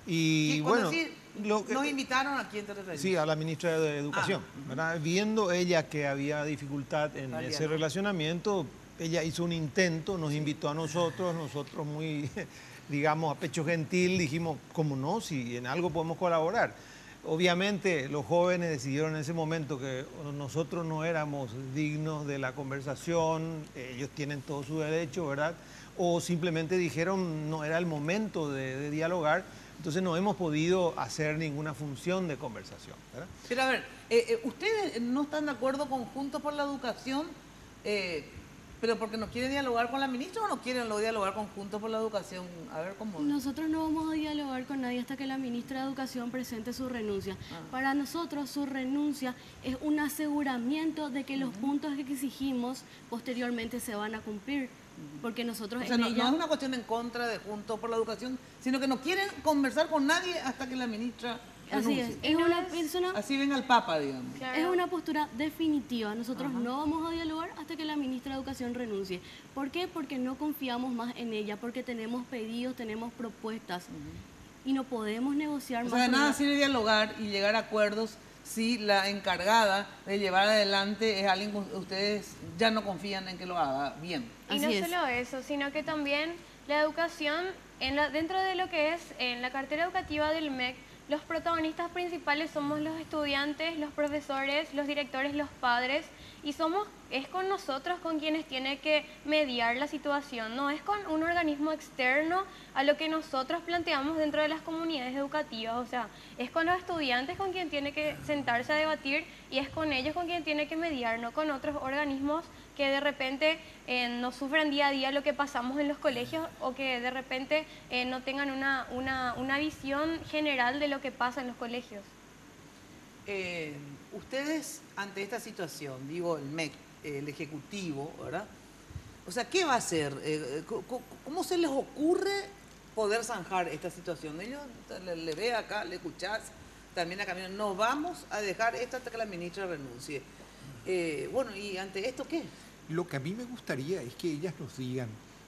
Y Y cuando bueno, decís, lo que- nos invitaron, ¿a quién te refieres? sí, a la ministra de Educación. Ah, ¿verdad? Viendo ella que había dificultad en Al ese diálogo. relacionamiento, ella hizo un intento, nos invitó a nosotros, nosotros muy, digamos, a pecho gentil, dijimos, ¿cómo no? Si en algo podemos colaborar. Obviamente los jóvenes decidieron en ese momento que nosotros no éramos dignos de la conversación, ellos tienen todo su derecho, ¿verdad? O simplemente dijeron no era el momento de, de dialogar, entonces no hemos podido hacer ninguna función de conversación, ¿verdad? Pero a ver, eh, eh, ¿ustedes no están de acuerdo con Juntos por la Educación? Eh, ¿Pero porque no quieren dialogar con la ministra o no quieren lo dialogar con Juntos por la Educación? A ver cómo... Nosotros no vamos a dialogar con nadie hasta que la ministra de Educación presente su renuncia. Ah. Para nosotros su renuncia es un aseguramiento de que uh-huh. los puntos que exigimos posteriormente se van a cumplir. Uh-huh. Porque nosotros o sea, en no, ella... no es una cuestión en contra de Juntos por la Educación, sino que no quieren conversar con nadie hasta que la ministra... Así es, es una persona... Así ven al Papa, digamos. Claro. Es una postura definitiva. Nosotros Ajá. no vamos a dialogar hasta que la ministra de Educación renuncie. ¿Por qué? Porque no confiamos más en ella, porque tenemos pedidos, tenemos propuestas uh-huh. y no podemos negociar o más. sea, de nada sirve dialogar y llegar a acuerdos si la encargada de llevar adelante es alguien que ustedes ya no confían en que lo haga bien. Y Así no es. Solo eso, sino que también la educación, en la, dentro de lo que es en la cartera educativa del M E C, los protagonistas principales somos los estudiantes, los profesores, los directores, los padres, y somos, es con nosotros con quienes tiene que mediar la situación, no es con un organismo externo a lo que nosotros planteamos dentro de las comunidades educativas, o sea, es con los estudiantes con quien tiene que sentarse a debatir y es con ellos con quien tiene que mediar, no con otros organismos que de repente eh, no sufran día a día lo que pasamos en los colegios o que de repente eh, no tengan una, una, una visión general de lo que pasa en los colegios. Eh, ustedes, ante esta situación, digo, el M E C, el Ejecutivo, ¿verdad? O sea, ¿qué va a hacer? Eh, ¿Cómo se les ocurre poder zanjar esta situación? Ellos le, le ve acá, le escuchás, también acá, no vamos a dejar esto hasta que la ministra renuncie. Eh, bueno, ¿y ante esto qué? Lo que a mí me gustaría es que ellas nos digan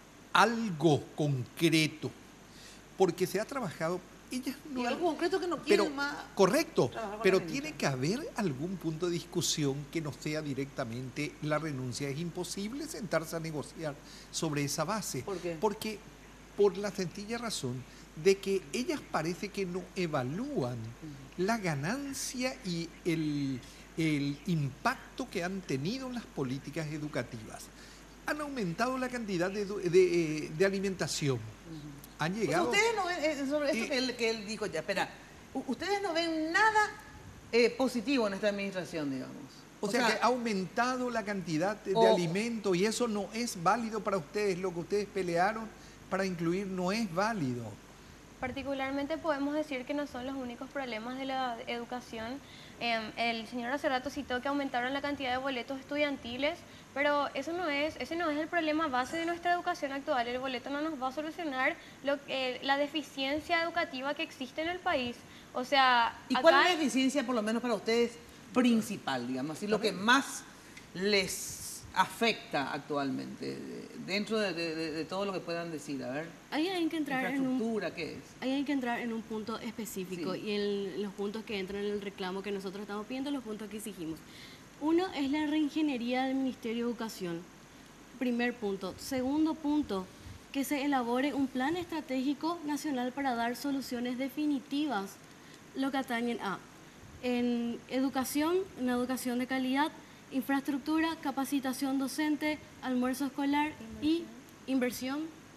algo concreto, porque se ha trabajado... Ellas no, y algo concreto que no quieren pero, más. Correcto, pero tiene que haber algún punto de discusión que no sea directamente la renuncia. Es imposible sentarse a negociar sobre esa base. ¿Por qué? Porque por la sencilla razón de que ellas parece que no evalúan uh-huh. la ganancia y el, el impacto que han tenido en las políticas educativas. Han aumentado la cantidad de, de, de alimentación. Uh-huh. Han llegado... Pues ustedes no ven, eh, sobre esto eh, que, él, que él dijo ya, espera, ustedes no ven nada eh, positivo en esta administración, digamos. O, o sea, sea que ha aumentado la cantidad de, de alimentos y eso no es válido para ustedes. Lo que ustedes pelearon para incluir no es válido. Particularmente podemos decir que no son los únicos problemas de la educación. Eh, el señor hace rato citó que aumentaron la cantidad de boletos estudiantiles, pero eso no es, ese no es el problema base de nuestra educación actual. El boleto no nos va a solucionar lo, eh, la deficiencia educativa que existe en el país. O sea, ¿y acá... cuál es la deficiencia, por lo menos para ustedes, principal, digamos así, lo que más les afecta actualmente, dentro de, de, de todo lo que puedan decir? A ver, ahí hay que entrar en un, ¿qué es? Ahí hay que entrar en un punto específico, sí. Y en los puntos que entran en el reclamo que nosotros estamos pidiendo, los puntos que exigimos. Uno es la reingeniería del Ministerio de Educación, primer punto. Segundo punto, que se elabore un plan estratégico nacional para dar soluciones definitivas, lo que atañen a en educación, una educación de calidad, infraestructura, capacitación docente, almuerzo escolar y inversión.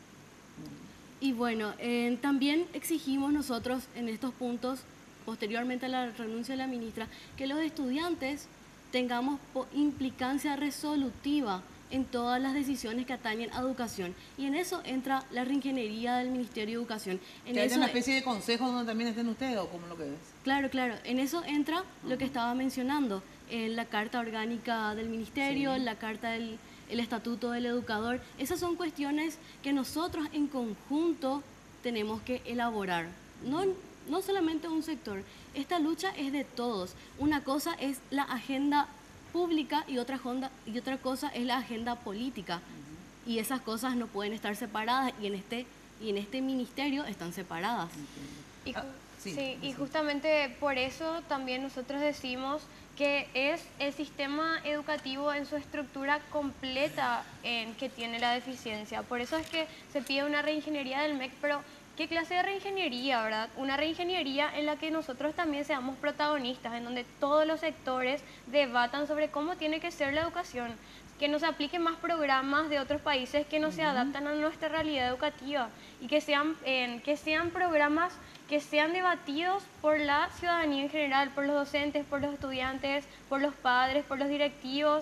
Y bueno, eh, también exigimos nosotros en estos puntos, posteriormente a la renuncia de la ministra, que los estudiantes tengamos implicancia resolutiva en todas las decisiones que atañen a educación. Y en eso entra la reingeniería del Ministerio de Educación. En ¿Que eso, haya una especie de consejo donde también estén ustedes o cómo lo que es? Claro, claro. En eso entra uh-huh. lo que estaba mencionando, en la Carta Orgánica del Ministerio, sí. la Carta del el Estatuto del Educador. Esas son cuestiones que nosotros en conjunto tenemos que elaborar. No, no solamente un sector. Esta lucha es de todos. Una cosa es la agenda pública y otra, honda, y otra cosa es la agenda política. Uh-huh. Y esas cosas no pueden estar separadas y en este, y en este ministerio están separadas. Y, ah, sí, sí, y justamente por eso también nosotros decimos que es el sistema educativo en su estructura completa en que tiene la deficiencia. Por eso es que se pide una reingeniería del M E C, pero ¿qué clase de reingeniería, verdad? Una reingeniería en la que nosotros también seamos protagonistas, en donde todos los sectores debatan sobre cómo tiene que ser la educación, que nos apliquen más programas de otros países que no uh-huh. se adaptan a nuestra realidad educativa y que sean, eh, que sean programas que sean debatidos por la ciudadanía en general, por los docentes, por los estudiantes, por los padres, por los directivos,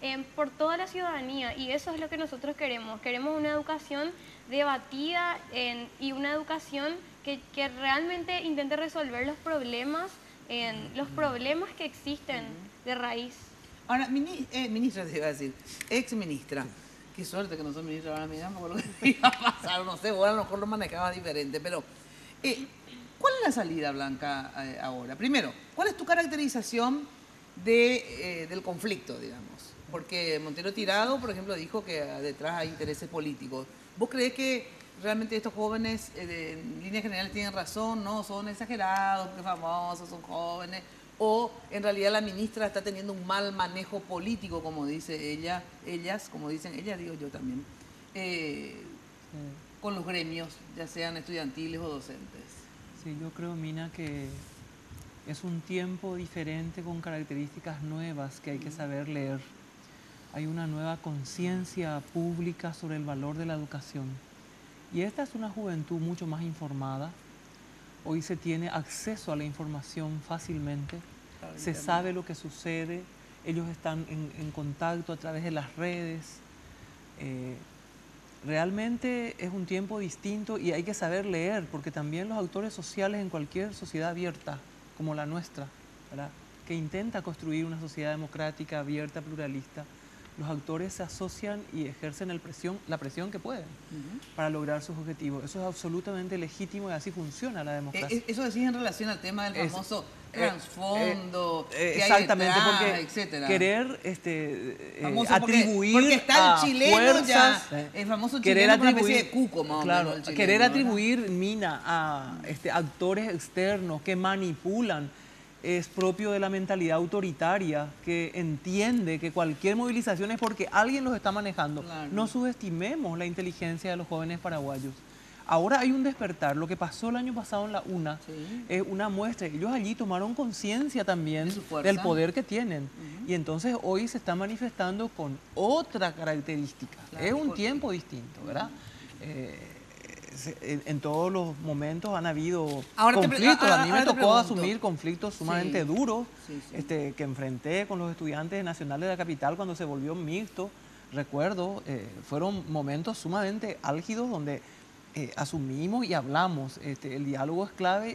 eh, por toda la ciudadanía, y eso es lo que nosotros queremos. Queremos una educación debatida en, y una educación que, que realmente intente resolver los problemas, en, los problemas que existen de raíz. Ahora, mini, eh, ministra te iba a decir, ex ministra, qué suerte que no soy ministra ahora, mirá, por lo que iba a pasar, no sé, vos a lo mejor lo manejabas diferente, pero eh, ¿cuál es la salida, Blanca, eh, ahora? Primero, ¿cuál es tu caracterización de, eh, del conflicto, digamos? Porque Montero Tirado, por ejemplo, dijo que detrás hay intereses políticos. ¿Vos creés que realmente estos jóvenes, eh, de, en líneas generales, tienen razón, no? Son exagerados, porque famosos, son jóvenes, o en realidad la ministra está teniendo un mal manejo político, como dice ella, ellas, como dicen ellas, digo yo también, eh, sí. con los gremios, ya sean estudiantiles o docentes. Sí, yo creo, Mina, que es un tiempo diferente con características nuevas que hay que saber leer. Hay una nueva conciencia pública sobre el valor de la educación. Y esta es una juventud mucho más informada. Hoy se tiene acceso a la información fácilmente, se sabe lo que sucede, ellos están en, en contacto a través de las redes. Eh, realmente es un tiempo distinto y hay que saber leer, porque también los actores sociales en cualquier sociedad abierta, como la nuestra, ¿verdad?, que intenta construir una sociedad democrática, abierta, pluralista, los actores se asocian y ejercen el presión, la presión que pueden uh-huh. para lograr sus objetivos. Eso es absolutamente legítimo y así funciona la democracia. Eh, eso decís en relación al tema del famoso es, trasfondo, eh, eh, que exactamente, hay detrás, porque etcétera. Querer este, eh, porque, atribuir porque está el chileno fuerzas, ya, el famoso querer chileno atribuir, una especie de cuco, más claro, o menos, chileno, querer ¿verdad? atribuir, Mina, a este, actores externos que manipulan es propio de la mentalidad autoritaria que entiende que cualquier movilización es porque alguien los está manejando. Claro. No subestimemos la inteligencia de los jóvenes paraguayos. Ahora hay un despertar. Lo que pasó el año pasado en la UNA sí. es una muestra. Ellos allí tomaron conciencia también del poder que tienen. Uh-huh. Y entonces hoy se está manifestando con otra característica. Claro, es un porque... tiempo distinto, ¿verdad? Uh-huh. eh, En, en todos los momentos han habido ahora conflictos. Te, ahora, a mí me tocó asumir conflictos sumamente sí, duros sí, sí. Este, que enfrenté con los estudiantes nacionales de la capital cuando se volvió mixto. Recuerdo, eh, fueron momentos sumamente álgidos donde eh, asumimos y hablamos. Este, el diálogo es clave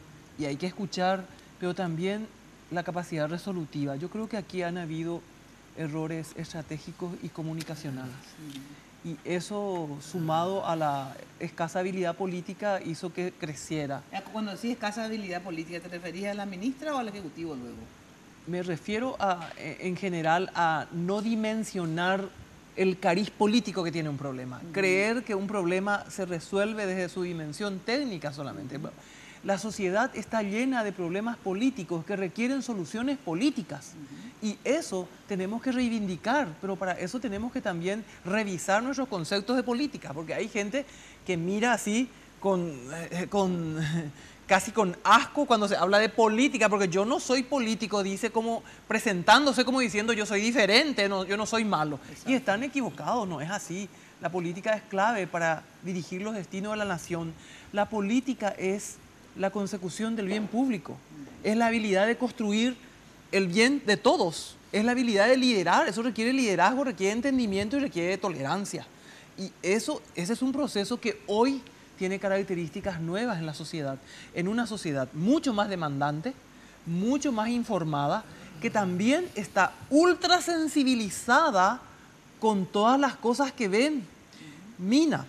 y hay que escuchar, pero también la capacidad resolutiva. Yo creo que aquí han habido errores estratégicos y comunicacionales. Sí. Y eso, sumado a la escasa habilidad política, hizo que creciera. Cuando decís escasa habilidad política, ¿te referías a la ministra o al Ejecutivo luego? Me refiero a, en general a no dimensionar el cariz político que tiene un problema. Uh-huh. Creer que un problema se resuelve desde su dimensión técnica solamente. Uh-huh. La sociedad está llena de problemas políticos que requieren soluciones políticas. Uh-huh. Y eso tenemos que reivindicar, pero para eso tenemos que también revisar nuestros conceptos de política, porque hay gente que mira así con, eh, con casi con asco cuando se habla de política, porque yo no soy político, dice como presentándose como diciendo yo soy diferente, no, yo no soy malo. Exacto. Y están equivocados, no es así. La política es clave para dirigir los destinos de la nación. La política es la consecución del bien público, es la habilidad de construir el bien de todos, es la habilidad de liderar. Eso requiere liderazgo, requiere entendimiento y requiere tolerancia. Y eso, ese es un proceso que hoy tiene características nuevas en la sociedad, en una sociedad mucho más demandante, mucho más informada, que también está ultra sensibilizada con todas las cosas que ven. Mina,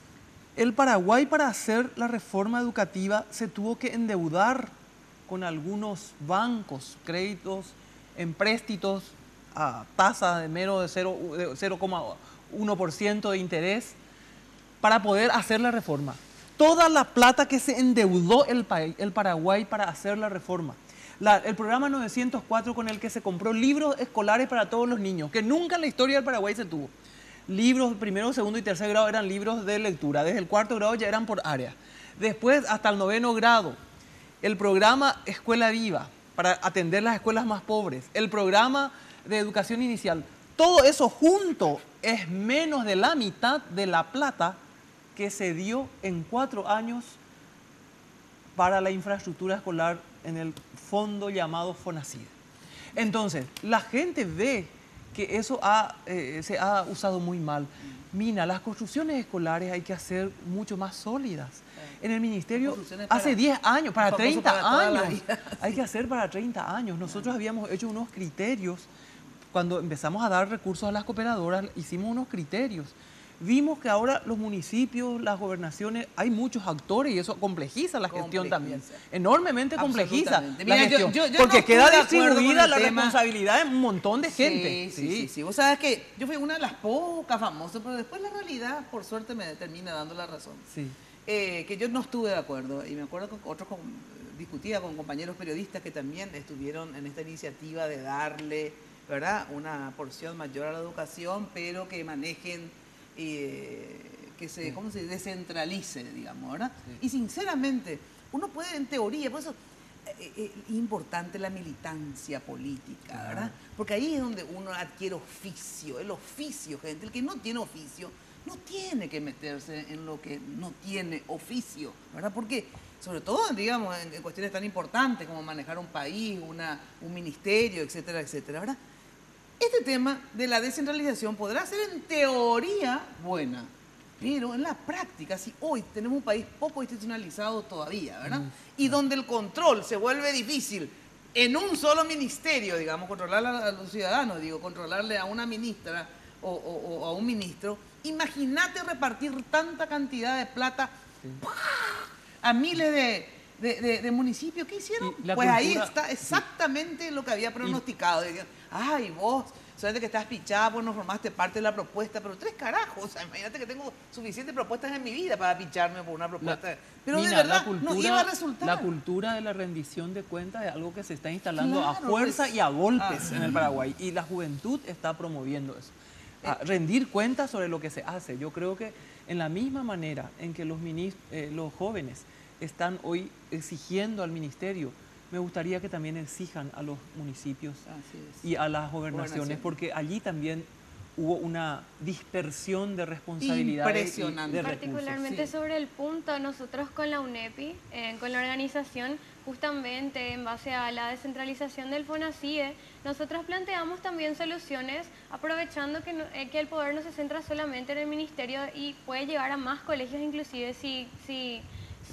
el Paraguay, para hacer la reforma educativa se tuvo que endeudar con algunos bancos, créditos, empréstitos a tasa de mero de cero coma uno por ciento de interés para poder hacer la reforma. Toda la plata que se endeudó el, el Paraguay para hacer la reforma. La, el programa novecientos cuatro con el que se compró libros escolares para todos los niños, que nunca en la historia del Paraguay se tuvo. Libros primero, segundo y tercer grado eran libros de lectura. Desde el cuarto grado ya eran por área. Después, hasta el noveno grado, el programa Escuela Viva, para atender las escuelas más pobres. El programa de educación inicial. Todo eso junto es menos de la mitad de la plata que se dio en cuatro años para la infraestructura escolar en el fondo llamado FONACID. Entonces, la gente ve que eso ha, eh, se ha usado muy mal. Mina, las construcciones escolares hay que hacer mucho más sólidas. En el ministerio, hace diez años, para treinta años, hay que hacer para treinta años. Nosotros habíamos hecho unos criterios, cuando empezamos a dar recursos a las cooperadoras, hicimos unos criterios. Vimos que ahora los municipios, las gobernaciones, hay muchos actores y eso complejiza la gestión también. Enormemente complejiza la Mira, gestión. yo- yo- yo porque no estoy queda de acuerdo con distribuida el la tema. responsabilidad en un montón de gente. Sí, sí, sí, sí. Vos sabés que yo fui una de las pocas famosas, pero después la realidad, por suerte, me termina dando la razón. Sí. Eh, que yo no estuve de acuerdo. Y me acuerdo que otros con- discutía con compañeros periodistas que también estuvieron en esta iniciativa de darle, ¿verdad?, una porción mayor a la educación, pero que manejen, eh, que se, ¿cómo se dice? Descentralice, digamos, ¿verdad? Y sinceramente, uno puede en teoría, por eso eh, eh, es importante la militancia política, ¿verdad? Porque ahí es donde uno adquiere oficio, el oficio, gente. El que no tiene oficio no tiene que meterse en lo que no tiene oficio, ¿verdad? Porque, sobre todo, digamos, en, en cuestiones tan importantes como manejar un país, una, un ministerio, etcétera, etcétera, ¿verdad? Este tema de la descentralización podrá ser en teoría buena, pero en la práctica, si hoy tenemos un país poco institucionalizado todavía, ¿verdad? Y donde el control se vuelve difícil en un solo ministerio, digamos, controlar a, a los ciudadanos, digo, controlarle a una ministra o, o- o a un ministro, imagínate repartir tanta cantidad de plata a miles de, de- de- de municipios. ¿Qué hicieron? la Pues ahí cultura- está exactamente lo que había pronosticado. Decían, ay, vos, solamente que estás pichada, pues no formaste parte de la propuesta, pero tres carajos. O sea, imagínate que tengo suficientes propuestas en mi vida para picharme por una propuesta. pero Mina, de verdad, la cultura, no iba a resultar. La cultura de la rendición de cuentas es algo que se está instalando a Claro, fuerza pues. y a golpes Ah. en el Paraguay. Y la juventud está promoviendo eso. A rendir cuentas sobre lo que se hace. Yo creo que en la misma manera en que los, minis- eh, los jóvenes están hoy exigiendo al ministerio, me gustaría que también exijan a los municipios Así es. y a las gobernaciones, Gobernaciones. porque allí también hubo una dispersión de responsabilidades y Impresionante. de recursos. Particularmente sobre el punto, nosotros con la UNEPI, eh, con la organización, justamente en base a la descentralización del FONACIDE, nosotros planteamos también soluciones aprovechando que, no- eh, que el poder no se centra solamente en el ministerio y puede llegar a más colegios inclusive si, si,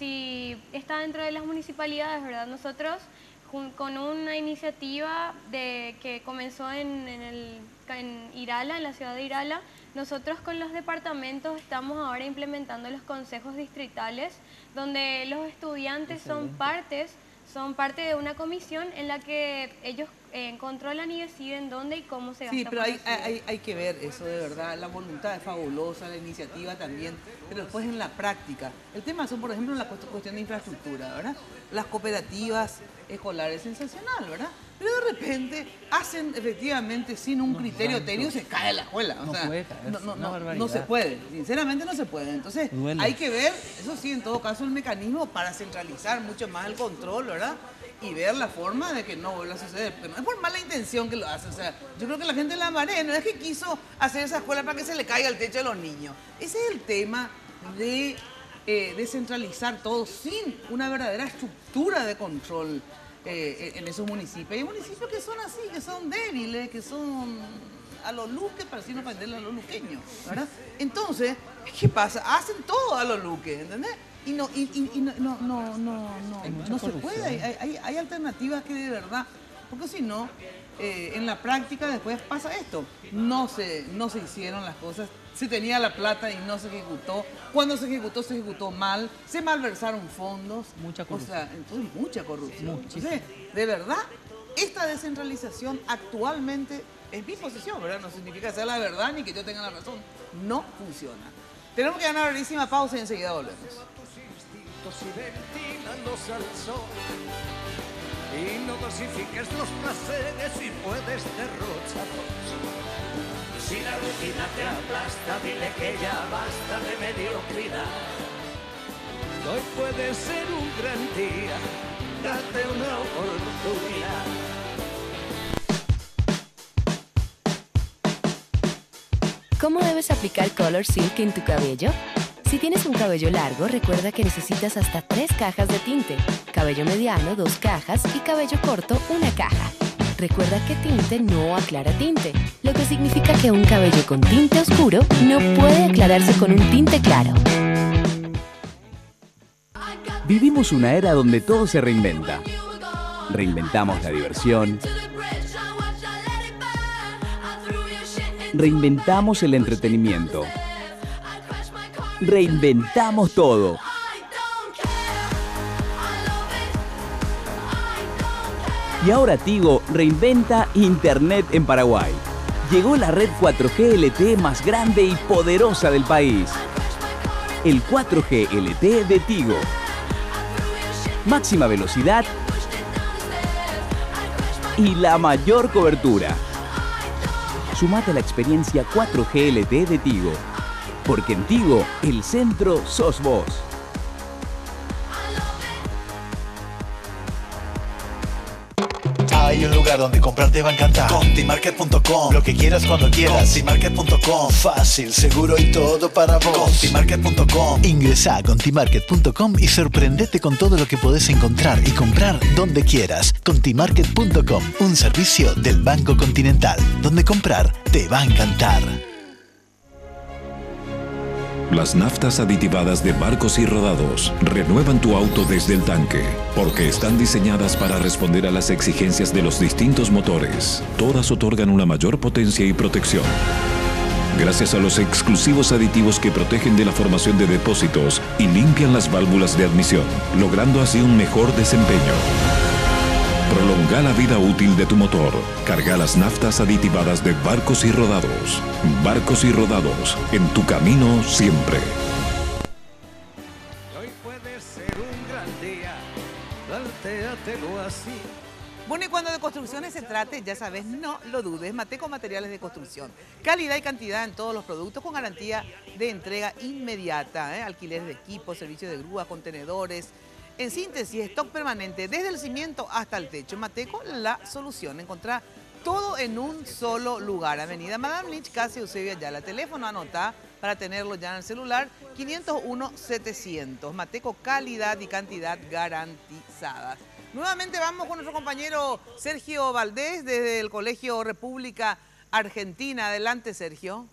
si está dentro de las municipalidades, ¿verdad? Nosotros jun- con una iniciativa de, que comenzó en, en, el, en Irala, en la ciudad de Irala, nosotros con los departamentos estamos ahora implementando los consejos distritales, donde los estudiantes son Excelente. partes, son parte de una comisión en la que ellos eh, controlan y deciden dónde y cómo se gasta. Sí, pero hay, FONACIDE. hay, hay que ver eso de verdad. La voluntad es fabulosa, la iniciativa también, pero después en la práctica. El tema son, por ejemplo, la cuest- cuestión de infraestructura, ¿verdad? Las cooperativas escolares, sensacional, ¿verdad? Pero de repente hacen efectivamente sin un criterio técnico, se cae la escuela. O No sea, puede caerse, no, no, una no, barbaridad. no se puede, sinceramente no se puede. Entonces Duele. hay que ver, eso sí, en todo caso, el mecanismo para centralizar mucho más el control, ¿verdad? Y ver la forma de que no vuelva a suceder. Pero no es por mala intención que lo hace. O sea, yo creo que la gente de la Maré no es que quiso hacer esa escuela para que se le caiga el techo a los niños. Ese es el tema de eh, descentralizar todo sin una verdadera estructura de control eh, en esos municipios. Hay municipios que son así, que son débiles, que son a los luques, para así no ofenderle a los luqueños, ¿verdad? Entonces, ¿qué pasa? Hacen todo a los luques, ¿entendés? Y no, y, y- y no, no, no, no, no, Hay mucha no se corrupción. puede, hay, hay- hay alternativas que de verdad, porque si no, eh, en la práctica después pasa esto, no se, no se hicieron las cosas, se tenía la plata y no se ejecutó, cuando se ejecutó se ejecutó mal, se malversaron fondos, Mucha corrupción. o sea, entonces mucha corrupción. Muchísima. Entonces, de verdad, esta descentralización actualmente es mi posición, ¿verdad? No significa que sea la verdad ni que yo tenga la razón, no funciona. Tenemos que dar una brevísima pausa y enseguida volvemos. Y ventilalos al sol y no dosifiques los placeres y puedes derrocharlos. Si la rutina te aplasta, dile que ya basta de mediocridad. Hoy puede ser un gran día, date una oportunidad. ¿Cómo debes aplicar Color Silk en tu cabello? Si tienes un cabello largo, recuerda que necesitas hasta tres cajas de tinte. Cabello mediano, dos cajas y cabello corto, una caja. Recuerda que tinte no aclara tinte, lo que significa que un cabello con tinte oscuro no puede aclararse con un tinte claro. Vivimos una era donde todo se reinventa. Reinventamos la diversión. Reinventamos el entretenimiento. Reinventamos todo. Y ahora Tigo reinventa Internet en Paraguay. Llegó la red cuatro G L T E más grande y poderosa del país. El cuatro G L T E de Tigo. Máxima velocidad y la mayor cobertura. Sumate a la experiencia cuatro G L T E de Tigo. Porque en Tigo, el centro sos vos. Hay un lugar donde comprar te va a encantar. Contimarket punto com. Lo que quieras cuando quieras. Contimarket punto com. Fácil, seguro y todo para vos. Contimarket punto com. Ingresa a Contimarket punto com y sorprendete con todo lo que podés encontrar y comprar donde quieras. Contimarket punto com. Un servicio del Banco Continental. Donde comprar te va a encantar. Las naftas aditivadas de Barcos y Rodados renuevan tu auto desde el tanque, porque están diseñadas para responder a las exigencias de los distintos motores. Todas otorgan una mayor potencia y protección. Gracias a los exclusivos aditivos que protegen de la formación de depósitos y limpian las válvulas de admisión, logrando así un mejor desempeño. Prolonga la vida útil de tu motor. Carga las naftas aditivadas de Barcos y Rodados. Barcos y Rodados, en tu camino siempre. Hoy puede ser un gran día, plantéatelo así. Bueno, y cuando de construcciones se trate, ya sabes, no lo dudes. Mateco Materiales de Construcción. Calidad y cantidad en todos los productos con garantía de entrega inmediata. ¿eh? Alquileres de equipos, servicios de grúa, contenedores. En síntesis, stock permanente desde el cimiento hasta el techo. Mateco, la solución. Encontrá todo en un solo lugar. Avenida Madame Lynch, casi Eusebio Ayala. Teléfono, anotá para tenerlo ya en el celular. quinientos uno setecientos. Mateco, calidad y cantidad garantizadas. Nuevamente vamos con nuestro compañero Sergio Valdés desde el Colegio República Argentina. Adelante, Sergio.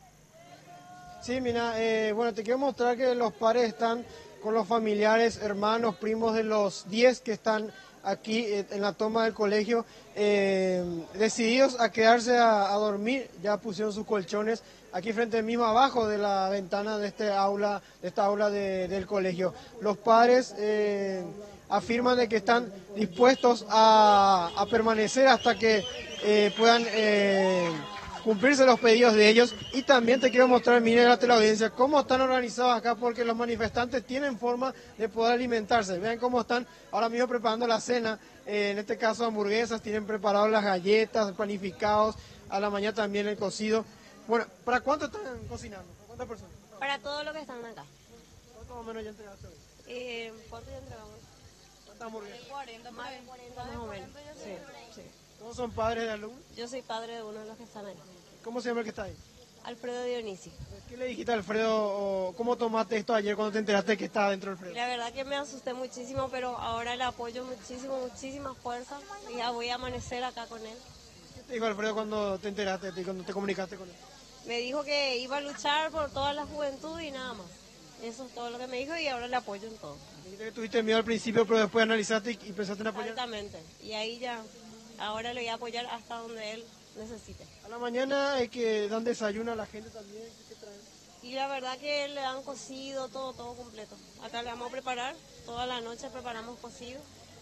Sí, mira, eh, bueno, te quiero mostrar que los padres están con los familiares, hermanos, primos de los diez que están aquí eh, en la toma del colegio, eh, decididos a quedarse a, a dormir. Ya pusieron sus colchones aquí frente mismo, abajo de la ventana de este aula, de esta aula de, del colegio. Los padres eh, afirman de que están dispuestos a, a permanecer hasta que eh, puedan eh, cumplirse los pedidos de ellos. Y también te quiero mostrar, miren la teleaudiencia, cómo están organizados acá, porque los manifestantes tienen forma de poder alimentarse. Vean cómo están ahora mismo preparando la cena, eh, en este caso hamburguesas, tienen preparados las galletas, panificados, a la mañana también el cocido. Bueno, ¿para cuánto están cocinando? ¿Para cuántas personas? Para todo lo que están acá. ¿Cuánto más o menos ya entregaste hoy? Eh, ¿Cuánto ya entregamos? ¿Cuántas hamburguesas? cuarenta, más de cuarenta más o menos. Sí, sí. ¿Todos son padres de alumnos? Yo soy padre de uno de los que están ahí. ¿Cómo se llama el que está ahí? Alfredo Dionisio. ¿Qué le dijiste a Alfredo o cómo tomaste esto ayer cuando te enteraste que estaba dentro del Alfredo? La verdad que me asusté muchísimo, pero ahora le apoyo muchísimo, muchísima fuerza y ya voy a amanecer acá con él. ¿Qué te dijo Alfredo cuando te enteraste y cuando te comunicaste con él? Me dijo que iba a luchar por toda la juventud y nada más. Eso es todo lo que me dijo y ahora le apoyo en todo. Dijiste que tuviste miedo al principio, pero después analizaste y, y pensaste en apoyar. Exactamente. Y ahí ya, ahora le voy a apoyar hasta donde él necesite. A la mañana es que dan desayuno a la gente también. ¿Qué traen? Y la verdad que le dan cocido, todo, todo completo. Acá le vamos a preparar, toda la noche preparamos cocido.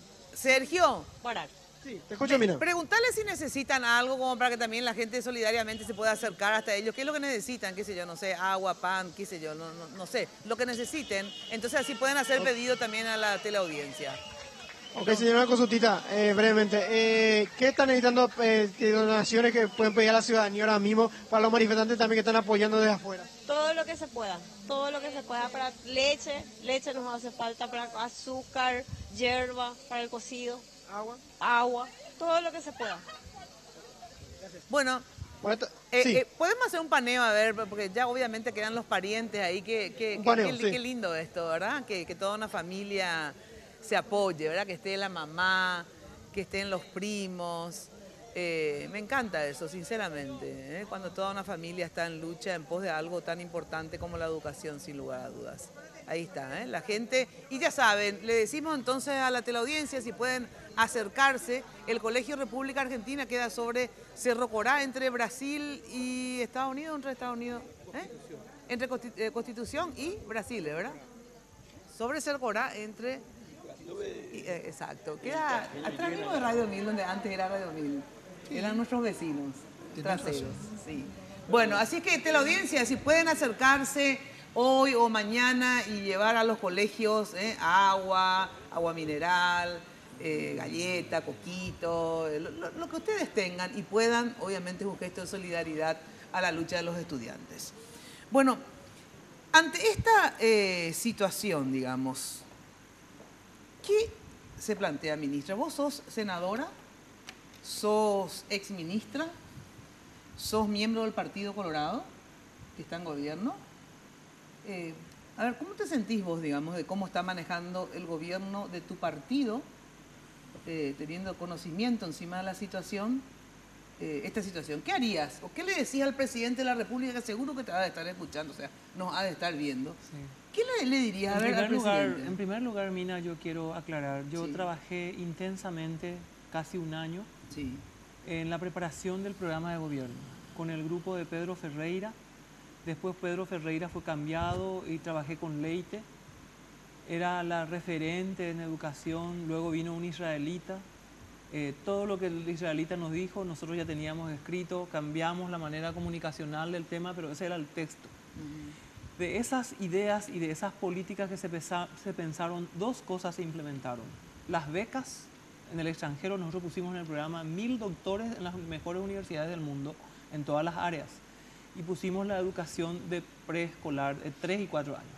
Sergio. Parar. Sí, te escucho, Mina. Preguntarle si necesitan algo como para que también la gente solidariamente se pueda acercar hasta ellos. ¿Qué es lo que necesitan? ¿Qué sé yo? No sé, agua, pan, qué sé yo, no, no, no sé. Lo que necesiten. Entonces así pueden hacer pedido también a la teleaudiencia. Ok, señora, una consultita, eh, brevemente. Eh, ¿Qué están necesitando eh, de donaciones que pueden pedir a la ciudadanía ahora mismo para los manifestantes también que están apoyando desde afuera? Todo lo que se pueda, todo lo que se pueda para leche, leche nos hace falta, para azúcar, hierba, para el cocido. Agua. Agua, todo lo que se pueda. Bueno, bueno eh, sí. eh, podemos hacer un paneo, a ver, porque ya obviamente quedan los parientes ahí, que, que, Un que- paneo, que- sí. qué lindo esto, ¿verdad? Que, que toda una familia se apoye, ¿verdad? Que esté la mamá, que estén los primos, Eh, me encanta eso, sinceramente, ¿eh? Cuando toda una familia está en lucha en pos de algo tan importante como la educación, sin lugar a dudas. Ahí está, ¿eh? La gente, y ya saben, le decimos entonces a la teleaudiencia si pueden acercarse. El Colegio República Argentina queda sobre Cerro Corá, entre Brasil y Estados Unidos, entre Estados Unidos, ¿eh? Entre Consti- eh, Constitución y Brasil, ¿verdad? Sobre Cerro Corá, entre... y, eh, exacto, queda atrás mismo de Radio Mil, donde antes era Radio Mil. Eran nuestros vecinos traseros, sí. Bueno, así es que teleaudiencia, si pueden acercarse hoy o mañana y llevar a los colegios eh, agua, agua mineral, eh, galleta, coquito, lo, lo, lo que ustedes tengan y puedan, obviamente, un gesto de solidaridad a la lucha de los estudiantes. Bueno, ante esta eh, situación, digamos, ¿qué se plantea, ministra? ¿Vos sos senadora? ¿Sos exministra? ¿Sos miembro del Partido Colorado, que está en gobierno? Eh, a ver, ¿cómo te sentís vos, digamos, de cómo está manejando el gobierno de tu partido, eh, teniendo conocimiento encima de la situación, eh, esta situación? ¿Qué harías? ¿O qué le decís al presidente de la República, que seguro que te va a estar escuchando, o sea, nos ha de estar viendo? Sí. ¿Qué le, le dirías a en ver primer al lugar, presidente? En primer lugar, Mina, yo quiero aclarar, yo Sí. trabajé intensamente casi un año Sí. en la preparación del programa de gobierno con el grupo de Pedro Ferreira. Después Pedro Ferreira fue cambiado y trabajé con Leite. Era la referente en educación, luego vino un israelita. Eh, todo lo que el israelita nos dijo, nosotros ya teníamos escrito, cambiamos la manera comunicacional del tema, pero ese era el texto. Uh-huh. De esas ideas y de esas políticas que se, pesa, se pensaron, dos cosas se implementaron. Las becas en el extranjero, nosotros pusimos en el programa mil doctores en las mejores universidades del mundo, en todas las áreas. Y pusimos la educación de preescolar de tres y cuatro años.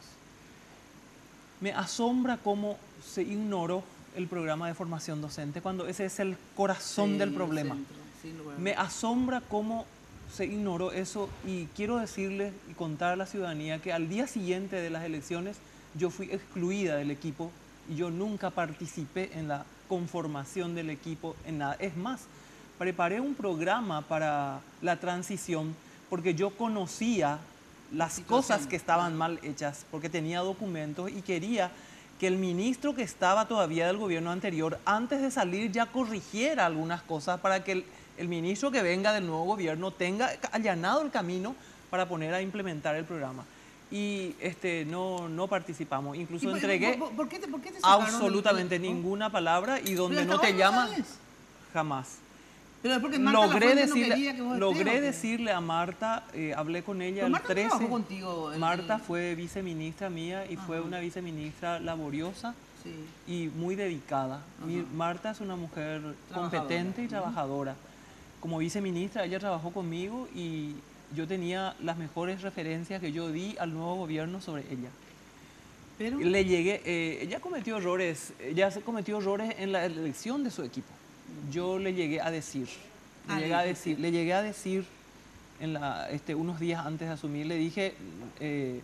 Me asombra cómo se ignoró el programa de formación docente, cuando ese es el corazón Sí, del problema. centro, sin lugar a Me dudas. asombra cómo se ignoró eso, y quiero decirles y contar a la ciudadanía que al día siguiente de las elecciones yo fui excluida del equipo y yo nunca participé en la conformación del equipo, en nada. Es más, preparé un programa para la transición porque yo conocía las cosas que estaban mal hechas, porque tenía documentos y quería que el ministro que estaba todavía del gobierno anterior, antes de salir, ya corrigiera algunas cosas para que el, el ministro que venga del nuevo gobierno tenga allanado el camino para poner a implementar el programa. Y este, no, no participamos. Incluso por, entregué por, por qué te, por qué te sacaron absolutamente del- ninguna palabra, y donde Pero no hasta te hoy no llaman, sabes. jamás. Pero es porque Marta Logré, Lafuente no decirle, quería que vos logré estés, ¿o qué? decirle a Marta, eh, hablé con ella Pero el Marta trece. trabajó contigo en- Marta fue viceministra mía y fue Ajá. una viceministra laboriosa Sí. y muy dedicada. Mi- Ajá. Marta es una mujer Trabajadora. competente y Ujú. trabajadora. Como viceministra, ella trabajó conmigo y yo tenía las mejores referencias que yo di al nuevo gobierno sobre ella. Pero... Le llegué, eh, ella cometió errores, ella se cometió errores en la elección de su equipo. Yo le llegué a decir, le, Ah, llegué, a le decir le llegué a decir en la, este, unos días antes de asumir, le dije, eh,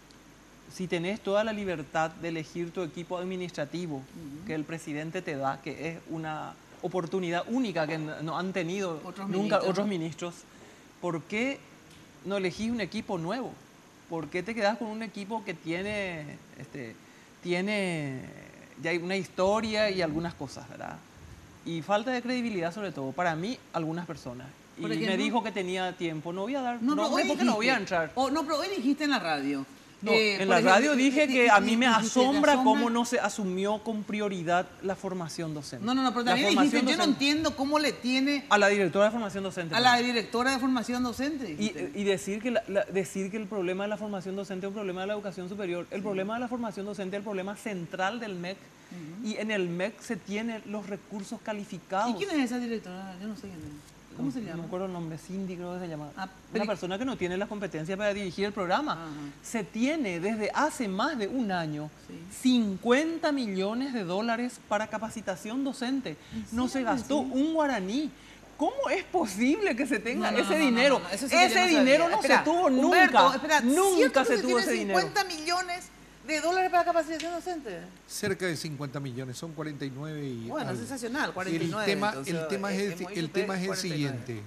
si tenés toda la libertad de elegir tu equipo administrativo Ujú. que el presidente te da, que es una oportunidad única que no no han tenido Otros nunca ministros, otros ¿no? ministros, ¿por qué no elegís un equipo nuevo? ¿Por qué te quedás con un equipo que tiene, este, tiene ya hay una historia y algunas cosas, ¿verdad? Y falta de credibilidad, sobre todo, para mí, algunas personas. Y Por me ejemplo- dijo que tenía tiempo. No voy a dar No, no, nombre hoy porque no voy a dijiste- entrar. o no, pero hoy dijiste en la radio. No, eh, en por la ejemplo, radio dije di- que di- a mí me dijiste, ¿te asombra asombra? cómo no se asumió con prioridad la formación docente. No, no, no, pero La también dijiste, formación yo no docente. entiendo cómo le tiene A la directora de formación docente. a la directora de formación docente. Y, dijiste. y decir, que la- la- decir que el problema de la formación docente es un problema de la educación superior. El problema de la formación docente es el problema central del M E C. Y en el M E C se tienen los recursos calificados. ¿Y quién es esa directora? Yo no sé quién es. ¿Cómo No- se No llama? me acuerdo el nombre, Cindy creo que se llama. Ah, Una pero- persona que no tiene las competencias para dirigir el programa. Ajá. Se tiene desde hace más de un año Sí. cincuenta millones de dólares para capacitación docente. No se gastó un guaraní. ¿Cómo es posible que se tenga No, no, ese no, no, dinero? no, no, eso sí que yo ese no sabía. dinero no Espera, se tuvo Humberto, nunca. espera, ¿cierto nunca que se se tuvo tiene ese dinero. cincuenta millones ¿De dólares para capacitación docente? Cerca de cincuenta millones, son cuarenta y nueve y Bueno, algo. sensacional, cuarenta y nueve. El tema, entonces, el tema es, eh, el, hemos el, hecho tema es el cuarenta y nueve. siguiente,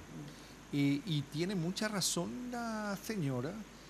y, y tiene mucha razón la señora,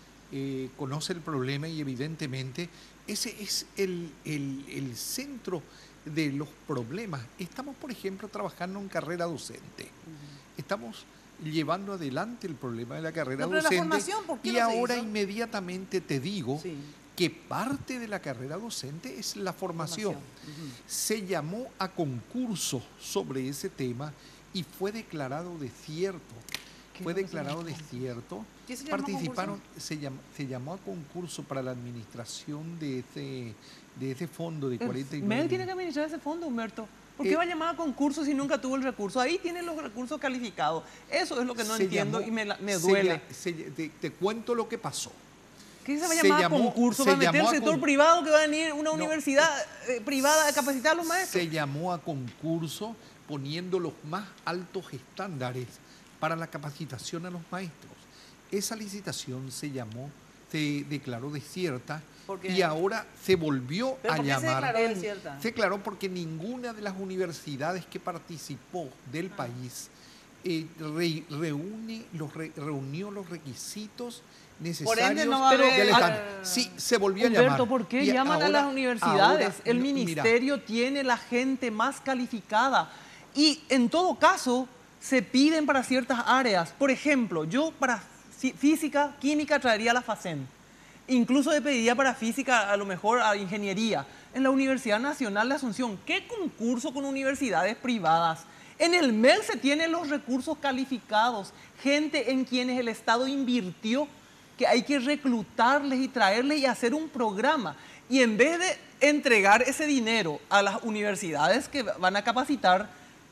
eh, conoce el problema y evidentemente ese es el, el, el centro de los problemas. Estamos, por ejemplo, trabajando en carrera docente. Uh-huh. Estamos llevando adelante el problema de la carrera no, pero docente. La formación, ¿por qué y no se ahora hizo? Inmediatamente te digo sí. que parte de la carrera docente es la formación. formación. Uh-huh. Se llamó a concurso sobre ese tema y fue declarado desierto. Fue declarado desierto. ¿Qué se Participaron, se, llam, se llamó a concurso para la administración de ese, de ese fondo de cuarenta y nueve. M E D tiene que administrar ese fondo, Humberto. ¿Por qué eh, va a llamar a concurso si nunca tuvo el recurso? Ahí tienen los recursos calificados. Eso es lo que no entiendo llamó, y me, me duele. Se, se, te, te cuento lo que pasó. ¿Qué se va a llamar se a concurso? ¿Va a meter el sector privado que va a venir una no, universidad eh, privada a capacitar a los maestros? Se llamó a concurso poniendo los más altos estándares para la capacitación a los maestros. Esa licitación se llamó, se declaró desierta y ahora se volvió ¿Pero a por qué llamar. se declaró desierta? Se declaró porque ninguna de las universidades que participó del ah. país eh, re, reúne los, re, reunió los requisitos necesarios. Por ende no va a haber, del stand. Sí, se volvió Humberto, a llamar. ¿por qué y llaman ahora, a las universidades? Ahora, el ministerio mira, tiene la gente más calificada y en todo caso se piden para ciertas áreas. Por ejemplo, yo para física, química traería la FACEN. Incluso le pediría para física, a lo mejor a ingeniería. En la Universidad Nacional de Asunción, ¿qué concurso con universidades privadas? En el M E L se tienen los recursos calificados, gente en quienes el Estado invirtió, que hay que reclutarles y traerles y hacer un programa. Y en vez de entregar ese dinero a las universidades que van a capacitar,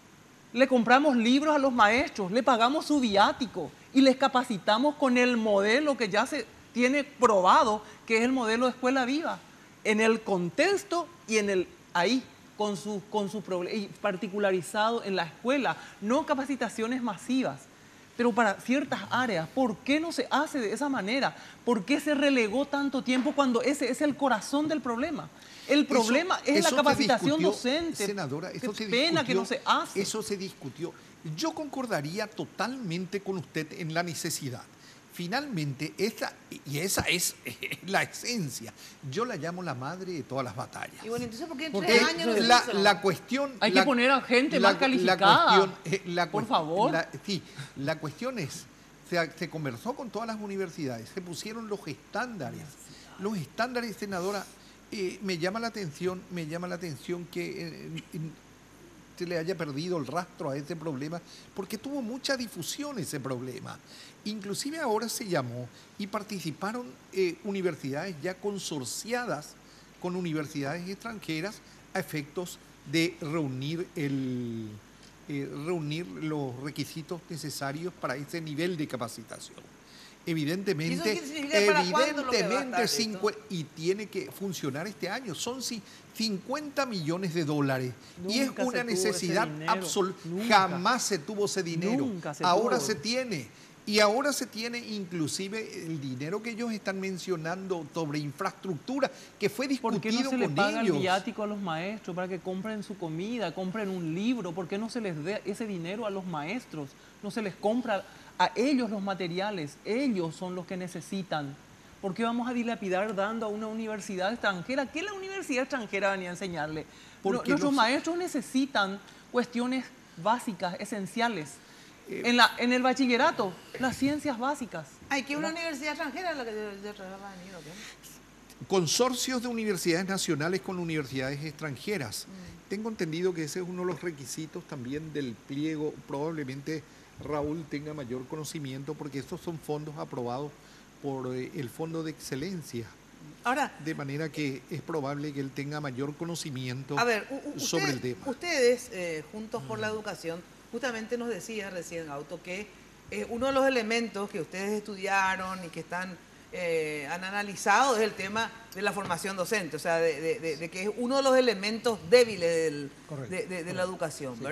le compramos libros a los maestros, le pagamos su viático y les capacitamos con el modelo que ya se tiene probado, que es el modelo de escuela viva, en el contexto y en el ahí, con su, con su y particularizado en la escuela, no capacitaciones masivas. Pero para ciertas áreas, ¿por qué no se hace de esa manera? ¿Por qué se relegó tanto tiempo cuando ese es el corazón del problema? El problema eso, es eso la capacitación discutió, docente. Senadora, eso Qué se pena discutió, que no se hace. Eso se discutió. Yo concordaría totalmente con usted en la necesidad. Finalmente, esa, y esa es la esencia, yo la llamo la madre de todas las batallas. Y bueno, entonces, ¿por qué en Porque tres años no la, se hizo? la cuestión... Hay la, que poner a gente la, más calificada. La cuestión, eh, la Por cu favor. La, sí, la cuestión es, se, se conversó con todas las universidades, se pusieron los estándares. Los estándares, senadora, eh, me llama la atención, me llama la atención que... Eh, en, se le haya perdido el rastro a ese problema, porque tuvo mucha difusión ese problema. Inclusive ahora se llamó y participaron eh, universidades ya consorciadas con universidades extranjeras a efectos de reunir, el, eh, reunir los requisitos necesarios para ese nivel de capacitación. Evidentemente, evidentemente cincu y tiene que funcionar este año. Son cincuenta millones de dólares Nunca y es una necesidad absoluta. Jamás se tuvo ese dinero. Se ahora tuvo. se tiene. Y ahora se tiene inclusive el dinero que ellos están mencionando sobre infraestructura, que fue discutido con ellos. ¿Por qué no se les paga el viático a los maestros para que compren su comida, compren un libro? ¿Por qué no se les dé ese dinero a los maestros? No se les compra a ellos los materiales. Ellos son los que necesitan. ¿Por qué vamos a dilapidar dando a una universidad extranjera? ¿Qué la universidad extranjera venía a enseñarle? Porque Nuestros los... maestros necesitan cuestiones básicas, esenciales. Eh, en, la, en el bachillerato, las ciencias básicas. ¿Hay que una la... universidad extranjera es la que de, de, de va a venir, ¿okay? Consorcios de universidades nacionales con universidades extranjeras. Mm. Tengo entendido que ese es uno de los requisitos también del pliego. Probablemente Raúl tenga mayor conocimiento porque estos son fondos aprobados por eh, el Fondo de Excelencia. Ahora, de manera que es probable que él tenga mayor conocimiento a ver, sobre usted, el tema. Ustedes, eh, Juntos por la Educación, justamente nos decía recién, Auto, que eh, uno de los elementos que ustedes estudiaron y que están eh, han analizado es el tema de la formación docente, o sea, de, de, de, de que es uno de los elementos débiles del, de, de, de la educación, sí. ¿verdad?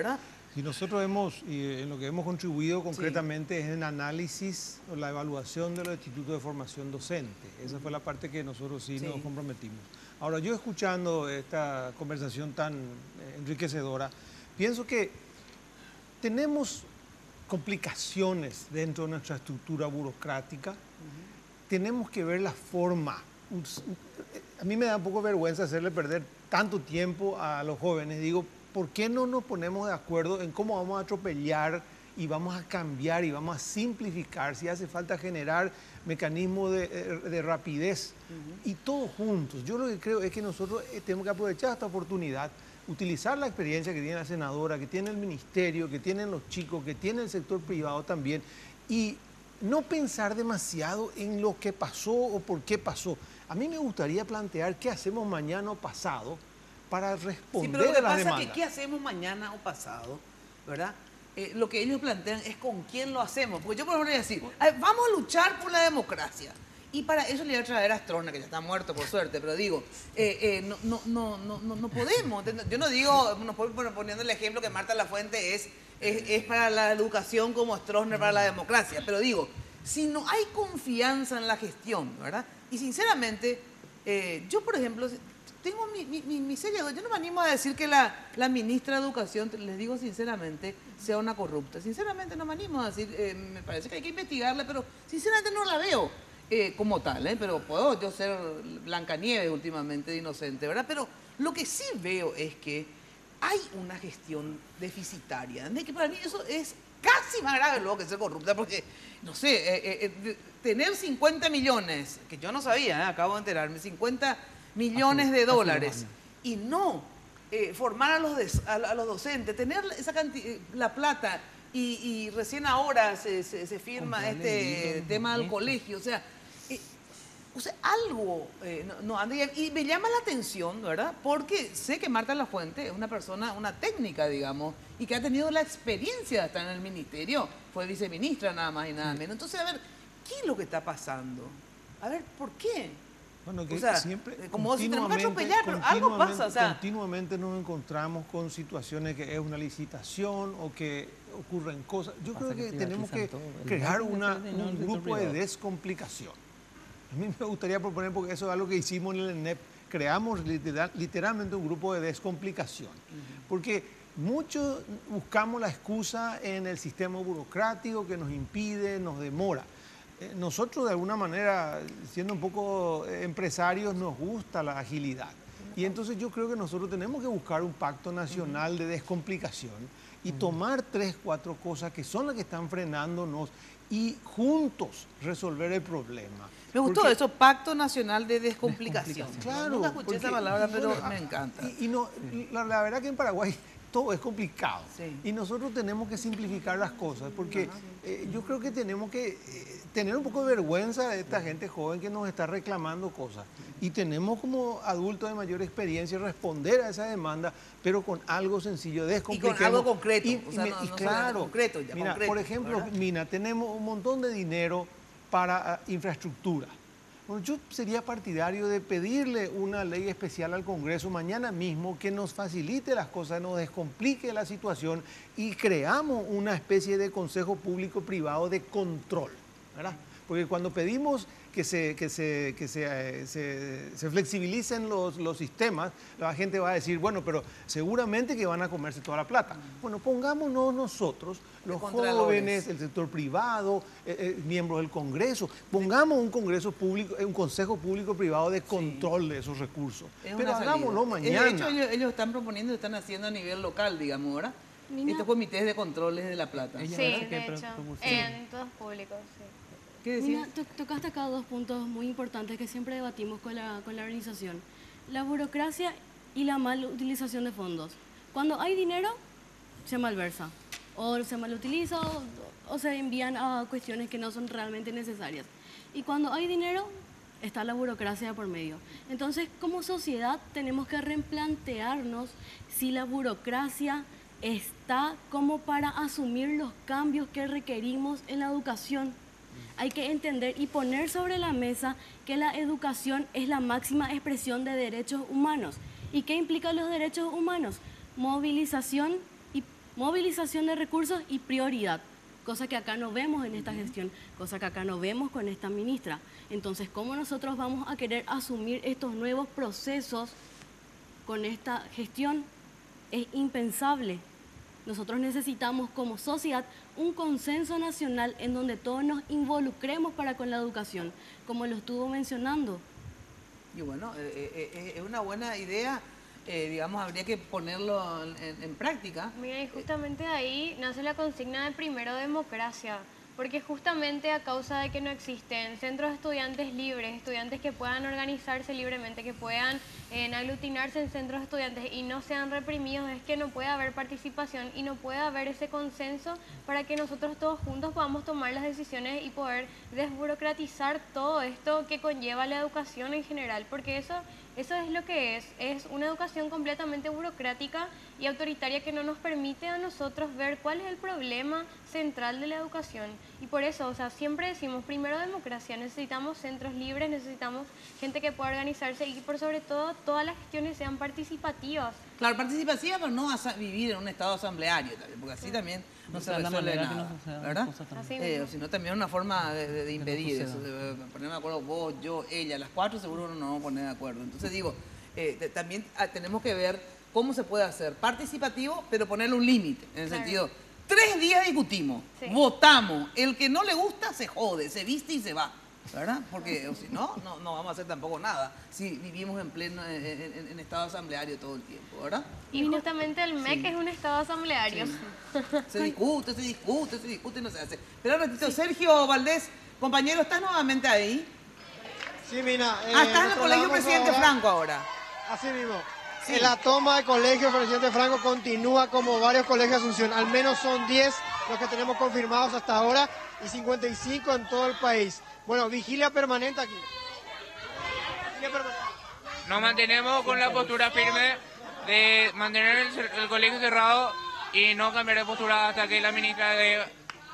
Si nosotros hemos, y en lo que hemos contribuido concretamente sí. es en análisis o la evaluación de los institutos de formación docente. Esa fue la parte que nosotros sí, sí. nos comprometimos. Ahora, yo escuchando esta conversación tan enriquecedora, pienso que tenemos complicaciones dentro de nuestra estructura burocrática. Uh-huh. Tenemos que ver la forma. A mí me da un poco de vergüenza hacerle perder tanto tiempo a los jóvenes. Digo, ¿por qué no nos ponemos de acuerdo en cómo vamos a atropellar y vamos a cambiar y vamos a simplificar? Si hace falta generar mecanismos de, de rapidez uh-huh. y todos juntos. Yo lo que creo es que nosotros tenemos que aprovechar esta oportunidad, utilizar la experiencia que tiene la senadora, que tiene el ministerio, que tienen los chicos, que tiene el sector privado también, y no pensar demasiado en lo que pasó o por qué pasó. A mí me gustaría plantear qué hacemos mañana o pasado para responder sí, pero lo que a las pasa demandas. Es que qué hacemos mañana o pasado, ¿verdad? Eh, lo que ellos plantean es con quién lo hacemos. Porque yo por ejemplo voy a decir, a ver, vamos a luchar por la democracia. Y para eso le voy a traer a Stroessner, que ya está muerto por suerte, pero digo, eh, eh, no, no, no, no, no, no podemos. Yo no digo, no, poniendo el ejemplo que Marta Lafuente es, es, es para la educación como Stroessner para la democracia, pero digo, si no hay confianza en la gestión, ¿verdad? Y sinceramente, eh, yo por ejemplo, tengo mi, mi, mi, mi seria duda. Yo no me animo a decir que la, la ministra de Educación, les digo sinceramente, sea una corrupta. Sinceramente no me animo a decir, eh, me parece que hay que investigarla, pero sinceramente no la veo. Eh, como tal, ¿eh? Pero puedo yo ser Blancanieves últimamente de inocente, ¿verdad? Pero lo que sí veo es que hay una gestión deficitaria, de que para mí eso es casi más grave luego que ser corrupta, porque, no sé, eh, eh, tener cincuenta millones, que yo no sabía, ¿eh? Acabo de enterarme, cincuenta millones de dólares, y no eh, formar a los, des, a, a los docentes, tener esa cantidad, la plata, y, y recién ahora se, se, se firma Comprarle este tema del colegio, o sea, eh, o sea algo eh, no, no anda. Y me llama la atención, ¿verdad? Porque sé que Marta Lafuente es una persona, una técnica, digamos, y que ha tenido la experiencia de estar en el ministerio, fue viceministra nada más y nada menos. Entonces, a ver, ¿qué es lo que está pasando? A ver, ¿por qué? Bueno, que o sea, siempre, como si tenemos que atropellar, pero algo pasa. O sea, continuamente nos encontramos con situaciones que es una licitación o que ocurren cosas. Yo creo que tenemos que crear una, un grupo de descomplicación. A mí me gustaría proponer, porque eso es algo que hicimos en el E N E P, creamos literal, literalmente un grupo de descomplicación. Uh-huh. Porque muchos buscamos la excusa en el sistema burocrático que nos impide, nos demora. Nosotros de alguna manera, siendo un poco empresarios, nos gusta la agilidad. Y entonces yo creo que nosotros tenemos que buscar un pacto nacional de descomplicación y tomar tres, cuatro cosas que son las que están frenándonos y juntos resolver el problema. Me gustó porque, eso, Pacto Nacional de Descomplicación. descomplicación. Claro. Nunca escuché porque, esa palabra, pero bueno, me encanta. Y, y no, sí. la, la verdad que en Paraguay todo es complicado. Sí. Y nosotros tenemos que simplificar las cosas, porque eh, yo creo que tenemos que eh, tener un poco de vergüenza de esta gente joven que nos está reclamando cosas. Y tenemos como adultos de mayor experiencia responder a esa demanda, pero con algo sencillo, descompliquemos. Y con algo concreto. Y, o sea, y, no, y no claro, concreto ya, mira, concreto, por ejemplo, ¿verdad? Mina, tenemos un montón de dinero para uh, infraestructura. Bueno, yo sería partidario de pedirle una ley especial al Congreso mañana mismo que nos facilite las cosas, nos descomplique la situación y creamos una especie de consejo público-privado de control, ¿verdad? Porque cuando pedimos que se, que se, que se, eh, se, se flexibilicen los, los sistemas, la gente va a decir, bueno, pero seguramente que van a comerse toda la plata. Bueno, pongámonos nosotros, los jóvenes, el sector privado, eh, eh, miembros del Congreso, pongamos un Congreso público, un consejo público-privado de control sí. de esos recursos. Es pero hagámoslo mañana. De hecho, ellos, ellos están proponiendo, están haciendo a nivel local, digamos, ¿verdad? Nina. Estos comités de controles de La Plata. Sí, de hecho, en todos públicos, sí. ¿Qué decías? Mira, tocaste acá dos puntos muy importantes que siempre debatimos con la, con la organización. La burocracia y la mal utilización de fondos. Cuando hay dinero, se malversa. O se malutiliza o, o se envían a cuestiones que no son realmente necesarias. Y cuando hay dinero, está la burocracia por medio. Entonces, como sociedad, tenemos que replantearnos si la burocracia está como para asumir los cambios que requerimos en la educación. Hay que entender y poner sobre la mesa que la educación es la máxima expresión de derechos humanos. ¿Y qué implican los derechos humanos? Movilización y movilización de recursos y prioridad, cosa que acá no vemos en esta gestión, cosa que acá no vemos con esta ministra. Entonces, ¿cómo nosotros vamos a querer asumir estos nuevos procesos con esta gestión? Es impensable. Nosotros necesitamos como sociedad un consenso nacional en donde todos nos involucremos para con la educación, como lo estuvo mencionando. Y bueno, eh, eh, es una buena idea, eh, digamos, habría que ponerlo en, en práctica. Mira, y justamente ahí nace la consigna de primero democracia, porque justamente a causa de que no existen centros de estudiantes libres, estudiantes que puedan organizarse libremente, que puedan eh, aglutinarse en centros de estudiantes y no sean reprimidos, es que no puede haber participación y no puede haber ese consenso para que nosotros todos juntos podamos tomar las decisiones y poder desburocratizar todo esto que conlleva la educación en general, porque eso, eso es lo que es, es una educación completamente burocrática y autoritaria que no nos permite a nosotros ver cuál es el problema central de la educación. Y por eso, o sea, siempre decimos, primero democracia, necesitamos centros libres, necesitamos gente que pueda organizarse y por sobre todo, todas las gestiones sean participativas. Claro, participativa, pero no a vivir en un estado asambleario también, porque así sí. también no se resuelve nada, no suceda, ¿verdad? Eh, sino también una forma de, de, de impedir eso, de poner de acuerdo vos, yo, ella, las cuatro seguro no nos vamos a poner de acuerdo. Entonces digo, eh, de, también tenemos que ver cómo se puede hacer participativo, pero ponerle un límite, en el claro. sentido, tres días discutimos, sí. votamos, el que no le gusta se jode, se viste y se va, ¿verdad? Porque o si no, no, no vamos a hacer tampoco nada si vivimos en pleno en, en, en estado asambleario todo el tiempo, ¿verdad? Y justamente el M E C sí. es un estado asambleario. Sí. Se discute, se discute, se discute, no se hace. Pero un ratito, sí. Sergio Valdés, compañero, ¿estás nuevamente ahí? Sí, mira. Eh, ah, estás en el Colegio Presidente ahora, Franco ahora. Así mismo. Sí. La toma del Colegio Presidente Franco continúa como varios colegios de Asunción. Al menos son diez los que tenemos confirmados hasta ahora y cincuenta y cinco en todo el país. Bueno, vigilia permanente aquí. Vigilia permanente. Nos mantenemos con la postura firme de mantener el, el colegio cerrado y no cambiar de postura hasta que la ministra dé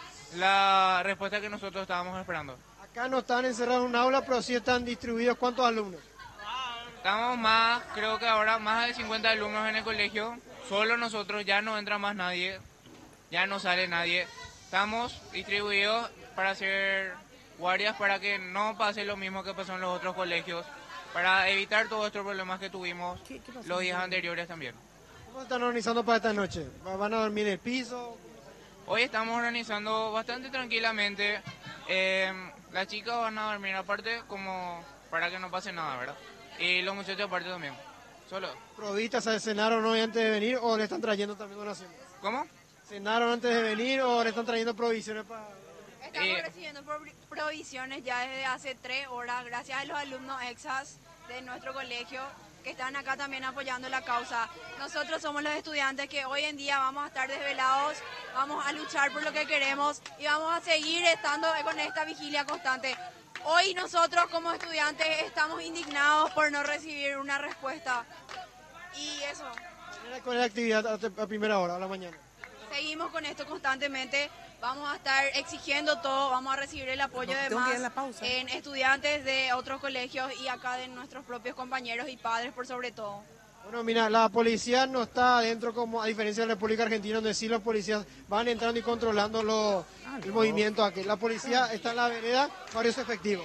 la respuesta que nosotros estábamos esperando. Acá no están encerrados en un aula, pero sí están distribuidos. ¿Cuántos alumnos? Estamos más, creo que ahora más de cincuenta alumnos en el colegio. Solo nosotros, ya no entra más nadie, ya no sale nadie. Estamos distribuidos para hacer guardias para que no pase lo mismo que pasó en los otros colegios, para evitar todos estos problemas que tuvimos ¿Qué, qué los días anteriores también. ¿Cómo están organizando para esta noche? ¿Van a dormir en el piso? Hoy estamos organizando bastante tranquilamente. Eh, las chicas van a dormir aparte como para que no pase nada, ¿verdad? Y los muchachos aparte también. Solo. ¿Provistas a cenaron hoy antes de venir o le están trayendo también donaciones? ¿Cómo? ¿Cenaron antes de venir o le están trayendo provisiones para...? Estamos eh, recibiendo provisiones ya desde hace tres horas, gracias a los alumnos exas de nuestro colegio que están acá también apoyando la causa. Nosotros somos los estudiantes que hoy en día vamos a estar desvelados, vamos a luchar por lo que queremos y vamos a seguir estando con esta vigilia constante. Hoy nosotros como estudiantes estamos indignados por no recibir una respuesta. Y eso. ¿Cuál es la actividad a primera hora, a la mañana? Seguimos con esto constantemente. Vamos a estar exigiendo todo, vamos a recibir el apoyo de más en estudiantes de otros colegios y acá de nuestros propios compañeros y padres por sobre todo. Bueno, mira, la policía no está adentro como a diferencia de la República Argentina, donde sí los policías van entrando y controlando lo, el movimiento aquí. La policía está en la vereda, varios efectivos.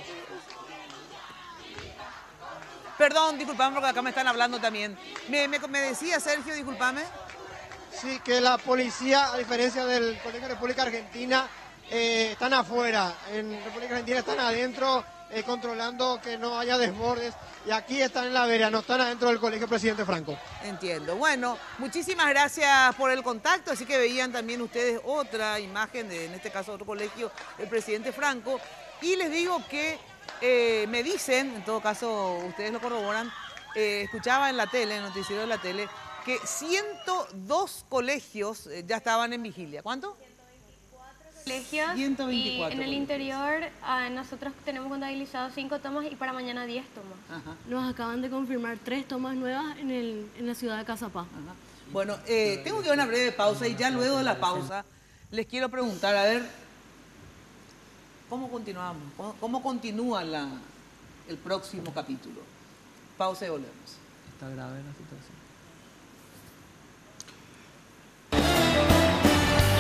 Perdón, disculpame porque acá me están hablando también. Me, me, me decía Sergio, disculpame. Sí, que la policía, a diferencia del Colegio de República Argentina, eh, están afuera. En República Argentina están adentro, eh, controlando que no haya desbordes. Y aquí están en la vereda, no están adentro del Colegio Presidente Franco. Entiendo. Bueno, muchísimas gracias por el contacto. Así que veían también ustedes otra imagen, de, en este caso otro colegio, el Presidente Franco. Y les digo que eh, me dicen, en todo caso ustedes lo corroboran, eh, escuchaba en la tele, en el noticiero de la tele, que ciento dos colegios eh, ya estaban en vigilia. ¿Cuánto? Colegios ciento veinticuatro y en el colegios. Interior uh, nosotros tenemos contabilizados cinco tomas y para mañana diez tomas. Ajá. Nos acaban de confirmar tres tomas nuevas en, el, en la ciudad de Cazapá. Ajá. Bueno, eh, tengo que dar una breve pausa y ya luego de la pausa les quiero preguntar, a ver, ¿cómo continuamos? ¿Cómo, cómo continúa la, el próximo capítulo? Pausa y volvemos. Está grave la situación.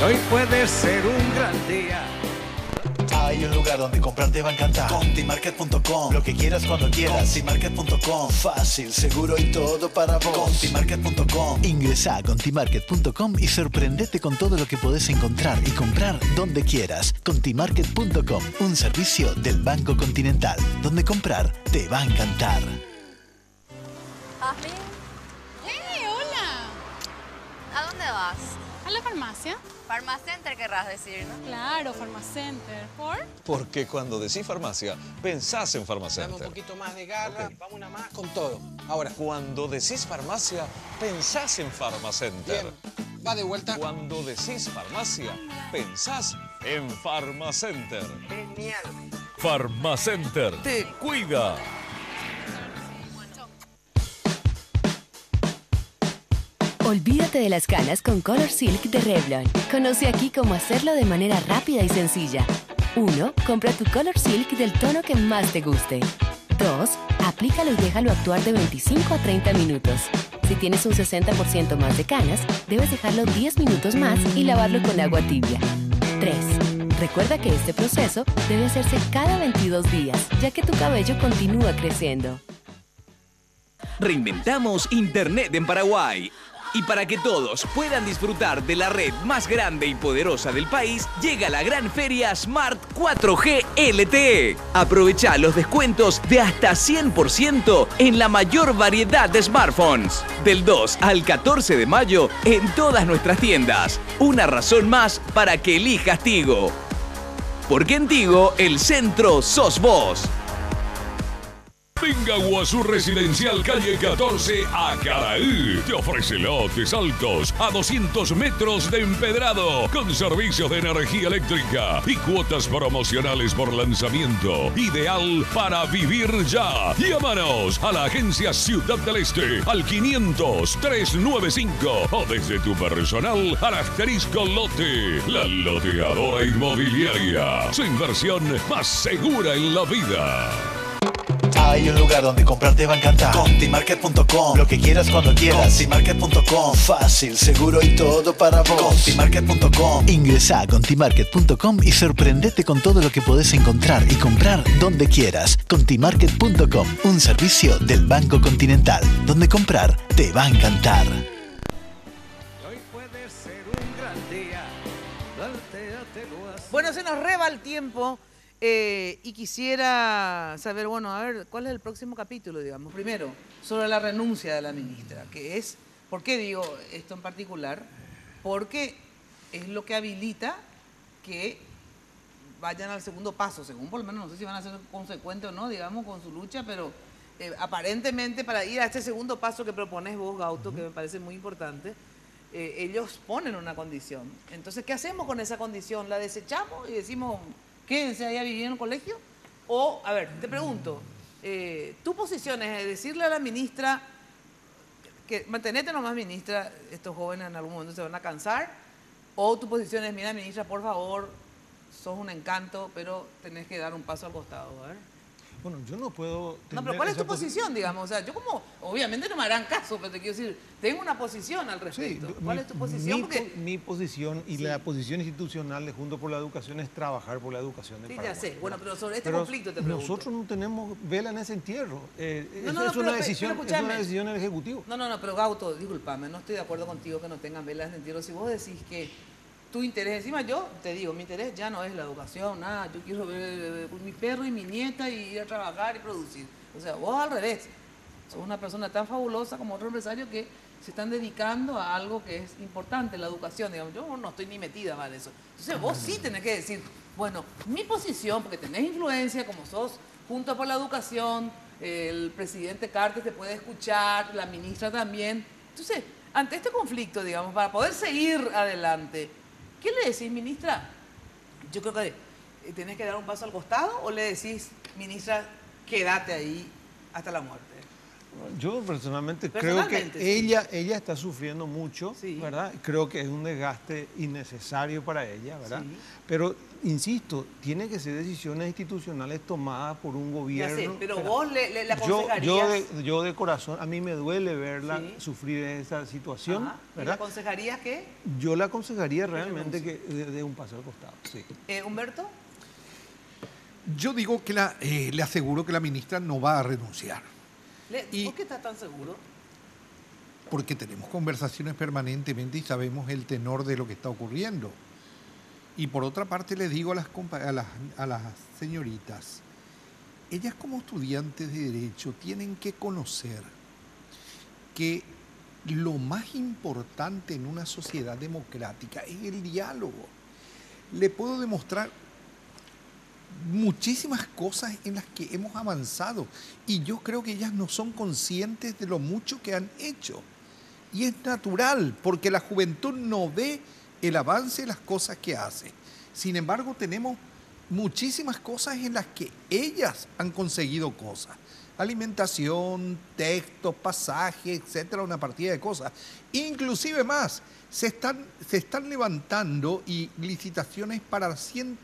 Hoy puede ser un gran día. Hay un lugar donde comprar te va a encantar. Contimarket punto com. Lo que quieras cuando quieras. Contimarket punto com. Fácil, seguro y todo para vos. Contimarket punto com. Ingresa a Contimarket punto com y sorprendete con todo lo que podés encontrar y comprar donde quieras. Contimarket punto com. Un servicio del Banco Continental. Donde comprar te va a encantar. Jasmine, ¡Hey, hola! ¿a dónde vas? ¿A la farmacia? Farmacenter querrás decir, ¿no? Claro, Farmacenter. ¿Por? Porque cuando decís farmacia, pensás en Dame un Farmacenter. poquito más de garra, vamos una más con todo. Ahora, Cuando decís farmacia, pensás en Farmacenter. bien, va de vuelta. Cuando decís farmacia, pensás en Farmacenter. Genial. Farmacenter. Te cuida. Olvídate de las canas con Color Silk de Revlon. Conoce aquí cómo hacerlo de manera rápida y sencilla. uno. Compra tu Color Silk del tono que más te guste. dos. Aplícalo y déjalo actuar de veinticinco a treinta minutos. Si tienes un sesenta por ciento más de canas, debes dejarlo diez minutos más y lavarlo con agua tibia. tres. Recuerda que este proceso debe hacerse cada veintidós días, ya que tu cabello continúa creciendo. Reinventamos Internet en Paraguay. Y para que todos puedan disfrutar de la red más grande y poderosa del país, llega la gran feria Smart cuatro G L T E. Aprovecha los descuentos de hasta cien por ciento en la mayor variedad de smartphones. Del dos al catorce de mayo en todas nuestras tiendas. Una razón más para que elijas Tigo. Porque en Tigo, el centro sos vos. Venga a Guazú Residencial Calle catorce a Caraí. Te ofrece lotes altos a doscientos metros de empedrado con servicios de energía eléctrica y cuotas promocionales por lanzamiento. Ideal para vivir ya. Llámanos a la agencia Ciudad del Este al quinientos, trescientos noventa y cinco o desde tu personal al asterisco lote. La loteadora inmobiliaria. Su inversión más segura en la vida. Hay un lugar donde comprar te va a encantar. Contimarket punto com. Lo que quieras cuando quieras. Contimarket punto com. Fácil, seguro y todo para vos. Contimarket punto com. Ingresa a Contimarket punto com y sorprendete con todo lo que podés encontrar y comprar donde quieras. Contimarket punto com. Un servicio del Banco Continental. Donde comprar te va a encantar. Hoy puede ser un gran día. Plantéatelo así. Bueno, se nos reba el tiempo. Eh, y quisiera saber, bueno, a ver, ¿cuál es el próximo capítulo, digamos? Primero, sobre la renuncia de la ministra, que es, ¿por qué digo esto en particular? Porque es lo que habilita que vayan al segundo paso, según por lo menos, no sé si van a ser consecuentes o no, digamos, con su lucha, pero eh, aparentemente para ir a este segundo paso que propones vos, Gauto, uh-huh. que me parece muy importante, eh, ellos ponen una condición. Entonces, ¿qué hacemos con esa condición? ¿La desechamos y decimos... quédense ahí a vivir en el colegio? O, a ver, te pregunto, eh, tu posición es decirle a la ministra, que mantenete nomás, ministra, estos jóvenes en algún momento se van a cansar, o tu posición es, mira, ministra, por favor, sos un encanto, pero tenés que dar un paso al costado, a ver. Bueno, yo no puedo... No, pero ¿cuál es tu posición, digamos? O sea, yo como, obviamente no me harán caso, pero te quiero decir, tengo una posición al respecto. Sí, ¿cuál mi, es tu posición? Mi, Porque... mi posición y sí. la posición institucional de Juntos por la Educación es trabajar por la educación de Sí, Paraguay. ya sé. Bueno, pero sobre este pero conflicto te pregunto. Nosotros no tenemos vela en ese entierro. Eh, no, eso no, no, es, una pero, decisión, pero es una decisión del Ejecutivo. No, no, no, pero Gauto, discúlpame, no estoy de acuerdo contigo que no tengan velas en entierro. Si vos decís que tu interés, encima yo te digo, mi interés ya no es la educación, nada, yo quiero ver eh, mi perro y mi nieta y ir a trabajar y producir. O sea, vos al revés, sos una persona tan fabulosa como otro empresario que se están dedicando a algo que es importante, la educación, digamos. Yo no estoy ni metida más en eso. Entonces vos sí tenés que decir, bueno, mi posición, porque tenés influencia, como sos Juntos por la Educación, el presidente Cartes te puede escuchar, la ministra también. Entonces, ante este conflicto, digamos, para poder seguir adelante, ¿qué le decís, ministra? Yo creo que tenés que dar un paso al costado, o le decís, ministra, quédate ahí hasta la muerte. Yo personalmente, Personalmente, creo que sí. ella, ella está sufriendo mucho, ¿verdad? Creo que es un desgaste innecesario para ella, ¿verdad? Sí. Pero, insisto, tiene que ser decisiones institucionales tomadas por un Ya gobierno. sé, pero Espera. vos le, le, le yo, aconsejarías... yo, de, yo de corazón, a mí me duele verla Sí. sufrir esa situación, Ajá. ¿Y le ¿verdad? aconsejarías qué? Yo le aconsejaría realmente que dé de un paso al costado, sí. Eh, ¿Humberto? Yo digo que la, eh, le aseguro que la ministra no va a renunciar, Le, ¿Por qué estás tan seguro? porque tenemos conversaciones permanentemente y sabemos el tenor de lo que está ocurriendo. Y por otra parte les digo a las, compa- a las, a las señoritas, ellas como estudiantes de Derecho tienen que conocer que lo más importante en una sociedad democrática es el diálogo. Le puedo demostrar muchísimas cosas en las que hemos avanzado y yo creo que ellas no son conscientes de lo mucho que han hecho. Y es natural, porque la juventud no ve el avance de las cosas que hace. Sin embargo, tenemos muchísimas cosas en las que ellas han conseguido cosas. Alimentación, textos, pasajes, etcétera, una partida de cosas. Inclusive más, se están, se están levantando y licitaciones para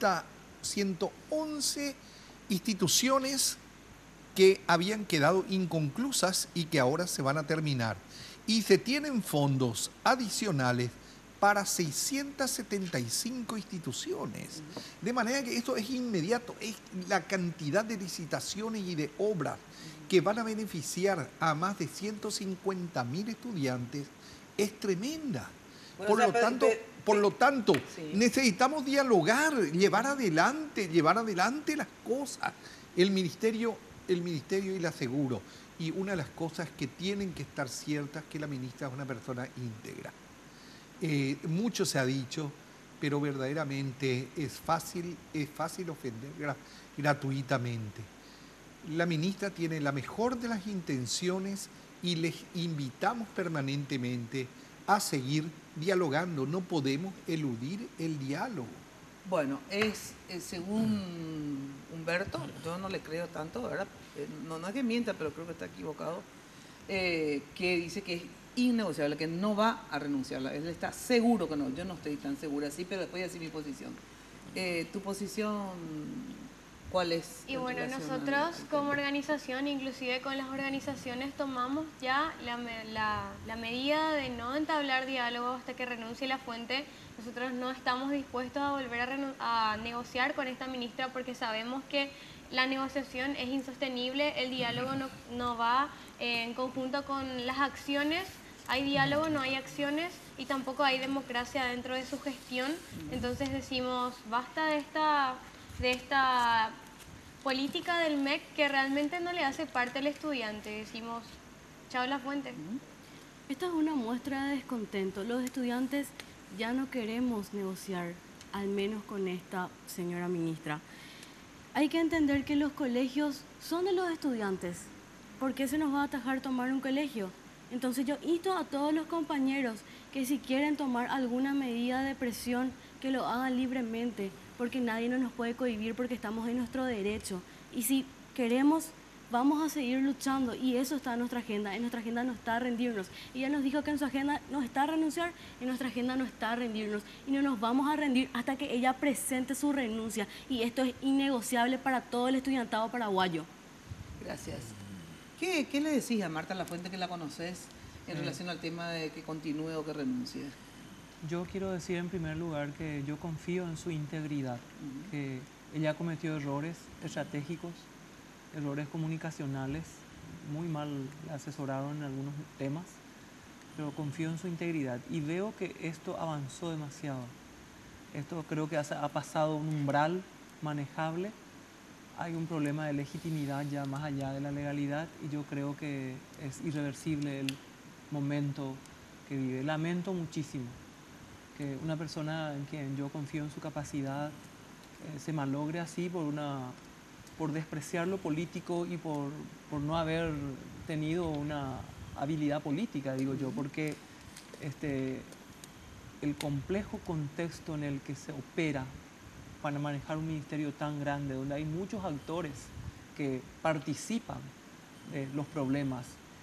ciento once instituciones que habían quedado inconclusas y que ahora se van a terminar. Y se tienen fondos adicionales para seiscientas setenta y cinco instituciones. De manera que esto es inmediato, es la cantidad de licitaciones y de obras que van a beneficiar a más de ciento cincuenta mil estudiantes es tremenda. Bueno, Por o sea, lo pero- tanto, pero- por lo tanto, Sí. necesitamos dialogar, llevar adelante, llevar adelante las cosas. El ministerio, el ministerio y le aseguro, y una de las cosas que tienen que estar ciertas, que la ministra es una persona íntegra. Eh, mucho se ha dicho, pero verdaderamente es fácil, es fácil ofender gra- gratuitamente. La ministra tiene la mejor de las intenciones y les invitamos permanentemente a seguir dialogando. No podemos eludir el diálogo. Bueno, es eh, según Humberto, yo no le creo tanto, ¿verdad? Eh, no, no es que mienta, pero creo que está equivocado, eh, que dice que es innegociable, que no va a renunciar. Él está seguro que no, yo no estoy tan segura así, pero después voy a decir mi posición. Eh, ¿Tu posición cuál es? Y en bueno, relación al- nosotros al como tema? organización, inclusive con las organizaciones, tomamos ya la, me- la- la medida de no entablar diálogo hasta que renuncie la fuente. Nosotros no estamos dispuestos a volver a, renu- a negociar con esta ministra porque sabemos que la negociación es insostenible, el diálogo no, no va eh, en conjunto con las acciones. Hay diálogo, no hay acciones y tampoco hay democracia dentro de su gestión. Entonces decimos, basta de esta, de esta política del M E C que realmente no le hace parte al estudiante. Decimos, chao la fuente. Esta es una muestra de descontento. Los estudiantes ya no queremos negociar, al menos con esta señora ministra. Hay que entender que los colegios son de los estudiantes. ¿Por qué se nos va a atajar tomar un colegio? Entonces yo insto a todos los compañeros que si quieren tomar alguna medida de presión, que lo hagan libremente, porque nadie no nos puede cohibir porque estamos en nuestro derecho. Y si queremos, vamos a seguir luchando y eso está en nuestra agenda. En nuestra agenda no está rendirnos. Ella nos dijo que en su agenda no está renunciar, en nuestra agenda no está rendirnos. Y no nos vamos a rendir hasta que ella presente su renuncia. Y esto es innegociable para todo el estudiantado paraguayo. Gracias. ¿Qué, qué le decís a Marta Lafuente, que la conoces, en Eh. relación al tema de que continúe o que renuncie? Yo quiero decir en primer lugar que yo confío en su integridad, que ella cometió errores estratégicos, errores comunicacionales, muy mal la asesoraron en algunos temas, pero confío en su integridad y veo que esto avanzó demasiado. Esto creo que ha, ha pasado un umbral manejable. Hay un problema de legitimidad ya más allá de la legalidad y yo creo que es irreversible el momento que vive. Lamento muchísimo que una persona en quien yo confío en su capacidad eh, se malogre así por, una, por despreciar lo político y por, por no haber tenido una habilidad política, digo yo, porque este, el complejo contexto en el que se opera para manejar un ministerio tan grande, donde hay muchos actores que participan de los problemas,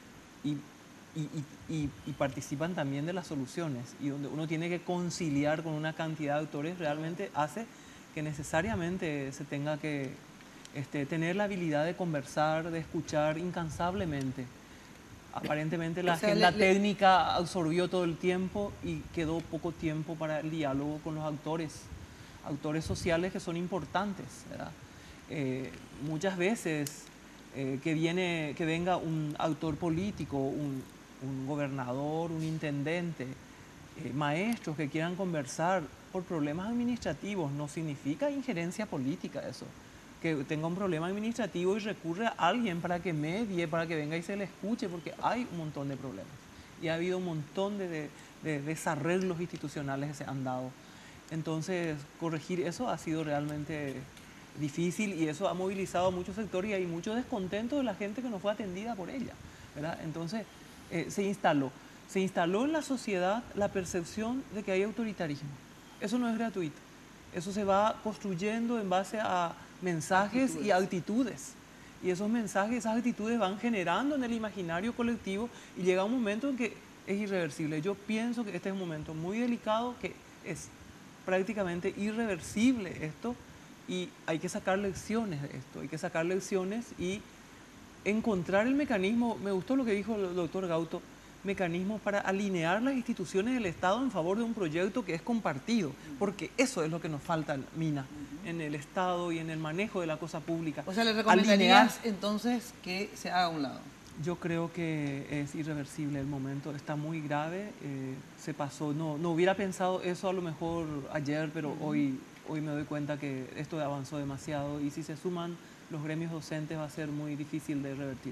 y, y, y, y participan también de las soluciones, y donde uno tiene que conciliar con una cantidad de actores, realmente hace que necesariamente se tenga que este, tener la habilidad de conversar, de escuchar incansablemente. Aparentemente la O sea, agenda le- le- técnica absorbió todo el tiempo y quedó poco tiempo para el diálogo con los actores, actores sociales que son importantes, ¿verdad? Eh, muchas veces eh, que, viene, que venga un actor político, un, un gobernador, un intendente, eh, maestros que quieran conversar por problemas administrativos, no significa injerencia política eso. Que tenga un problema administrativo y recurre a alguien para que medie, para que venga y se le escuche, porque hay un montón de problemas. Y ha habido un montón de, de, de desarreglos institucionales que se han dado. Entonces, corregir eso ha sido realmente difícil y eso ha movilizado a muchos sectores y hay mucho descontento de la gente que no fue atendida por ella, ¿verdad? Entonces, eh, se instaló. Se instaló en la sociedad la percepción de que hay autoritarismo. Eso no es gratuito. Eso se va construyendo en base a mensajes actitudes. y actitudes. Y esos mensajes, esas actitudes van generando en el imaginario colectivo y llega un momento en que es irreversible. Yo pienso que este es un momento muy delicado, que es prácticamente irreversible esto y hay que sacar lecciones de esto, hay que sacar lecciones y encontrar el mecanismo. Me gustó lo que dijo el doctor Gauto, mecanismos para alinear las instituciones del Estado en favor de un proyecto que es compartido, porque eso es lo que nos falta, Mina, en el Estado y en el manejo de la cosa pública. O sea, ¿le Alinear- recomendarías entonces que se haga a un lado? Yo creo que es irreversible el momento, está muy grave, eh, se pasó, no, no hubiera pensado eso a lo mejor ayer, pero Ujú. hoy, hoy me doy cuenta que esto avanzó demasiado y si se suman los gremios docentes va a ser muy difícil de revertir.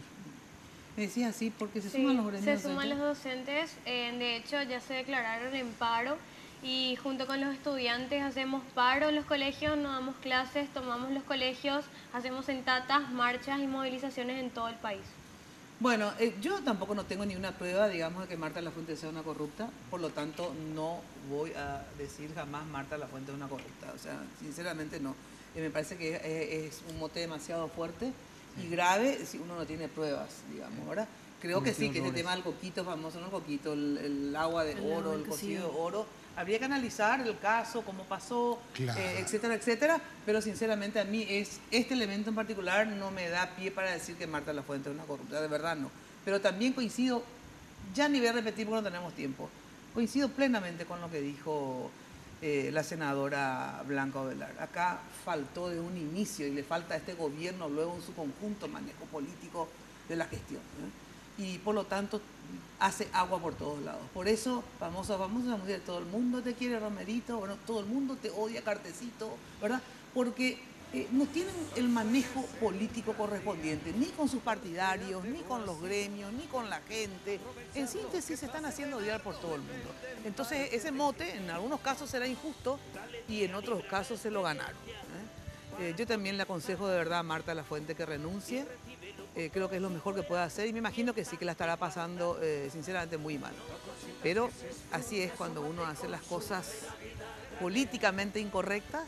Me decías así porque se Sí, suman los gremios se suman docentes. los docentes, eh, de hecho ya se declararon en paro y junto con los estudiantes hacemos paro en los colegios, no damos clases, tomamos los colegios, hacemos sentatas, marchas y movilizaciones en todo el país. Bueno, eh, yo tampoco no tengo ni una prueba, digamos, de que Marta Lafuente sea una corrupta, por lo tanto no voy a decir jamás Marta Lafuente es una corrupta, o sea, sinceramente no. Eh, me parece que es, es un mote demasiado fuerte y grave si uno no tiene pruebas, digamos, ¿verdad? Creo que sí, que este tema del coquito famoso, no el coquito, el, el agua de El oro, agua el del cocido de cocido. oro, habría que analizar el caso, cómo pasó, Claro. eh, etcétera, etcétera, pero sinceramente a mí es, este elemento en particular no me da pie para decir que Marta Lafuente es una corrupta, de verdad no. Pero también coincido, ya ni voy a repetir porque no tenemos tiempo, coincido plenamente con lo que dijo eh, la senadora Blanca Ovelar. Acá faltó de un inicio y le falta a este gobierno luego en su conjunto manejo político de la gestión, ¿eh? Y por lo tanto hace agua por todos lados. Por eso, famosa, famosa mujer, todo el mundo te quiere, Romerito, bueno, todo el mundo te odia, Cartecito, ¿verdad? Porque eh, no tienen el manejo político correspondiente, ni con sus partidarios, ni con los gremios, ni con la gente. En síntesis, se están haciendo odiar por todo el mundo. Entonces, ese mote en algunos casos será injusto y en otros casos se lo ganaron, ¿eh? Eh, yo también le aconsejo de verdad a Marta Lafuente que renuncie. Eh, creo que es lo mejor que puede hacer y me imagino que sí que la estará pasando eh, sinceramente muy mal. Pero así es cuando uno hace las cosas políticamente incorrectas,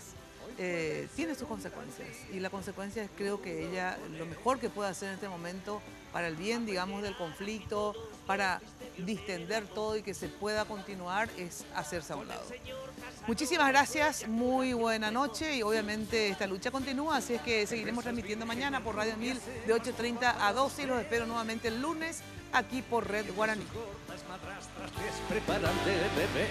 eh, tiene sus consecuencias. Y la consecuencia es, creo que ella lo mejor que puede hacer en este momento para el bien, digamos, del conflicto, para distender todo y que se pueda continuar, es hacerse a un lado. Muchísimas gracias, muy buena noche y obviamente esta lucha continúa, así es que seguiremos transmitiendo mañana por Radio Mil de ocho treinta a doce y los espero nuevamente el lunes aquí por Red Guaraní. Prepárate, bebé.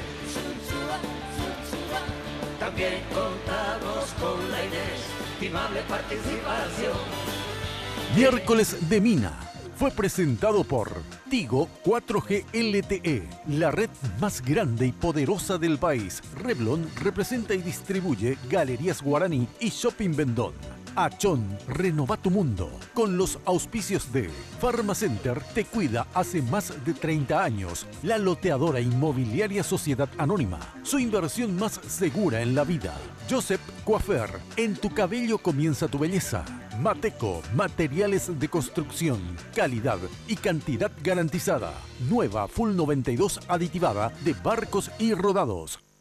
También contamos con la inestimable participación. Miércoles de Mina fue presentado por Tigo cuatro G L T E, la red más grande y poderosa del país. Revlon representa y distribuye Galerías Guaraní y Shopping Vendón. Achón, renova tu mundo. Con los auspicios de Pharmacenter te cuida hace más de treinta años. La loteadora inmobiliaria Sociedad Anónima. Su inversión más segura en la vida. Joseph Coiffeur, en tu cabello comienza tu belleza. Mateco, materiales de construcción. Calidad y cantidad garantizada. Nueva Full noventa y dos aditivada de Barcos y Rodados.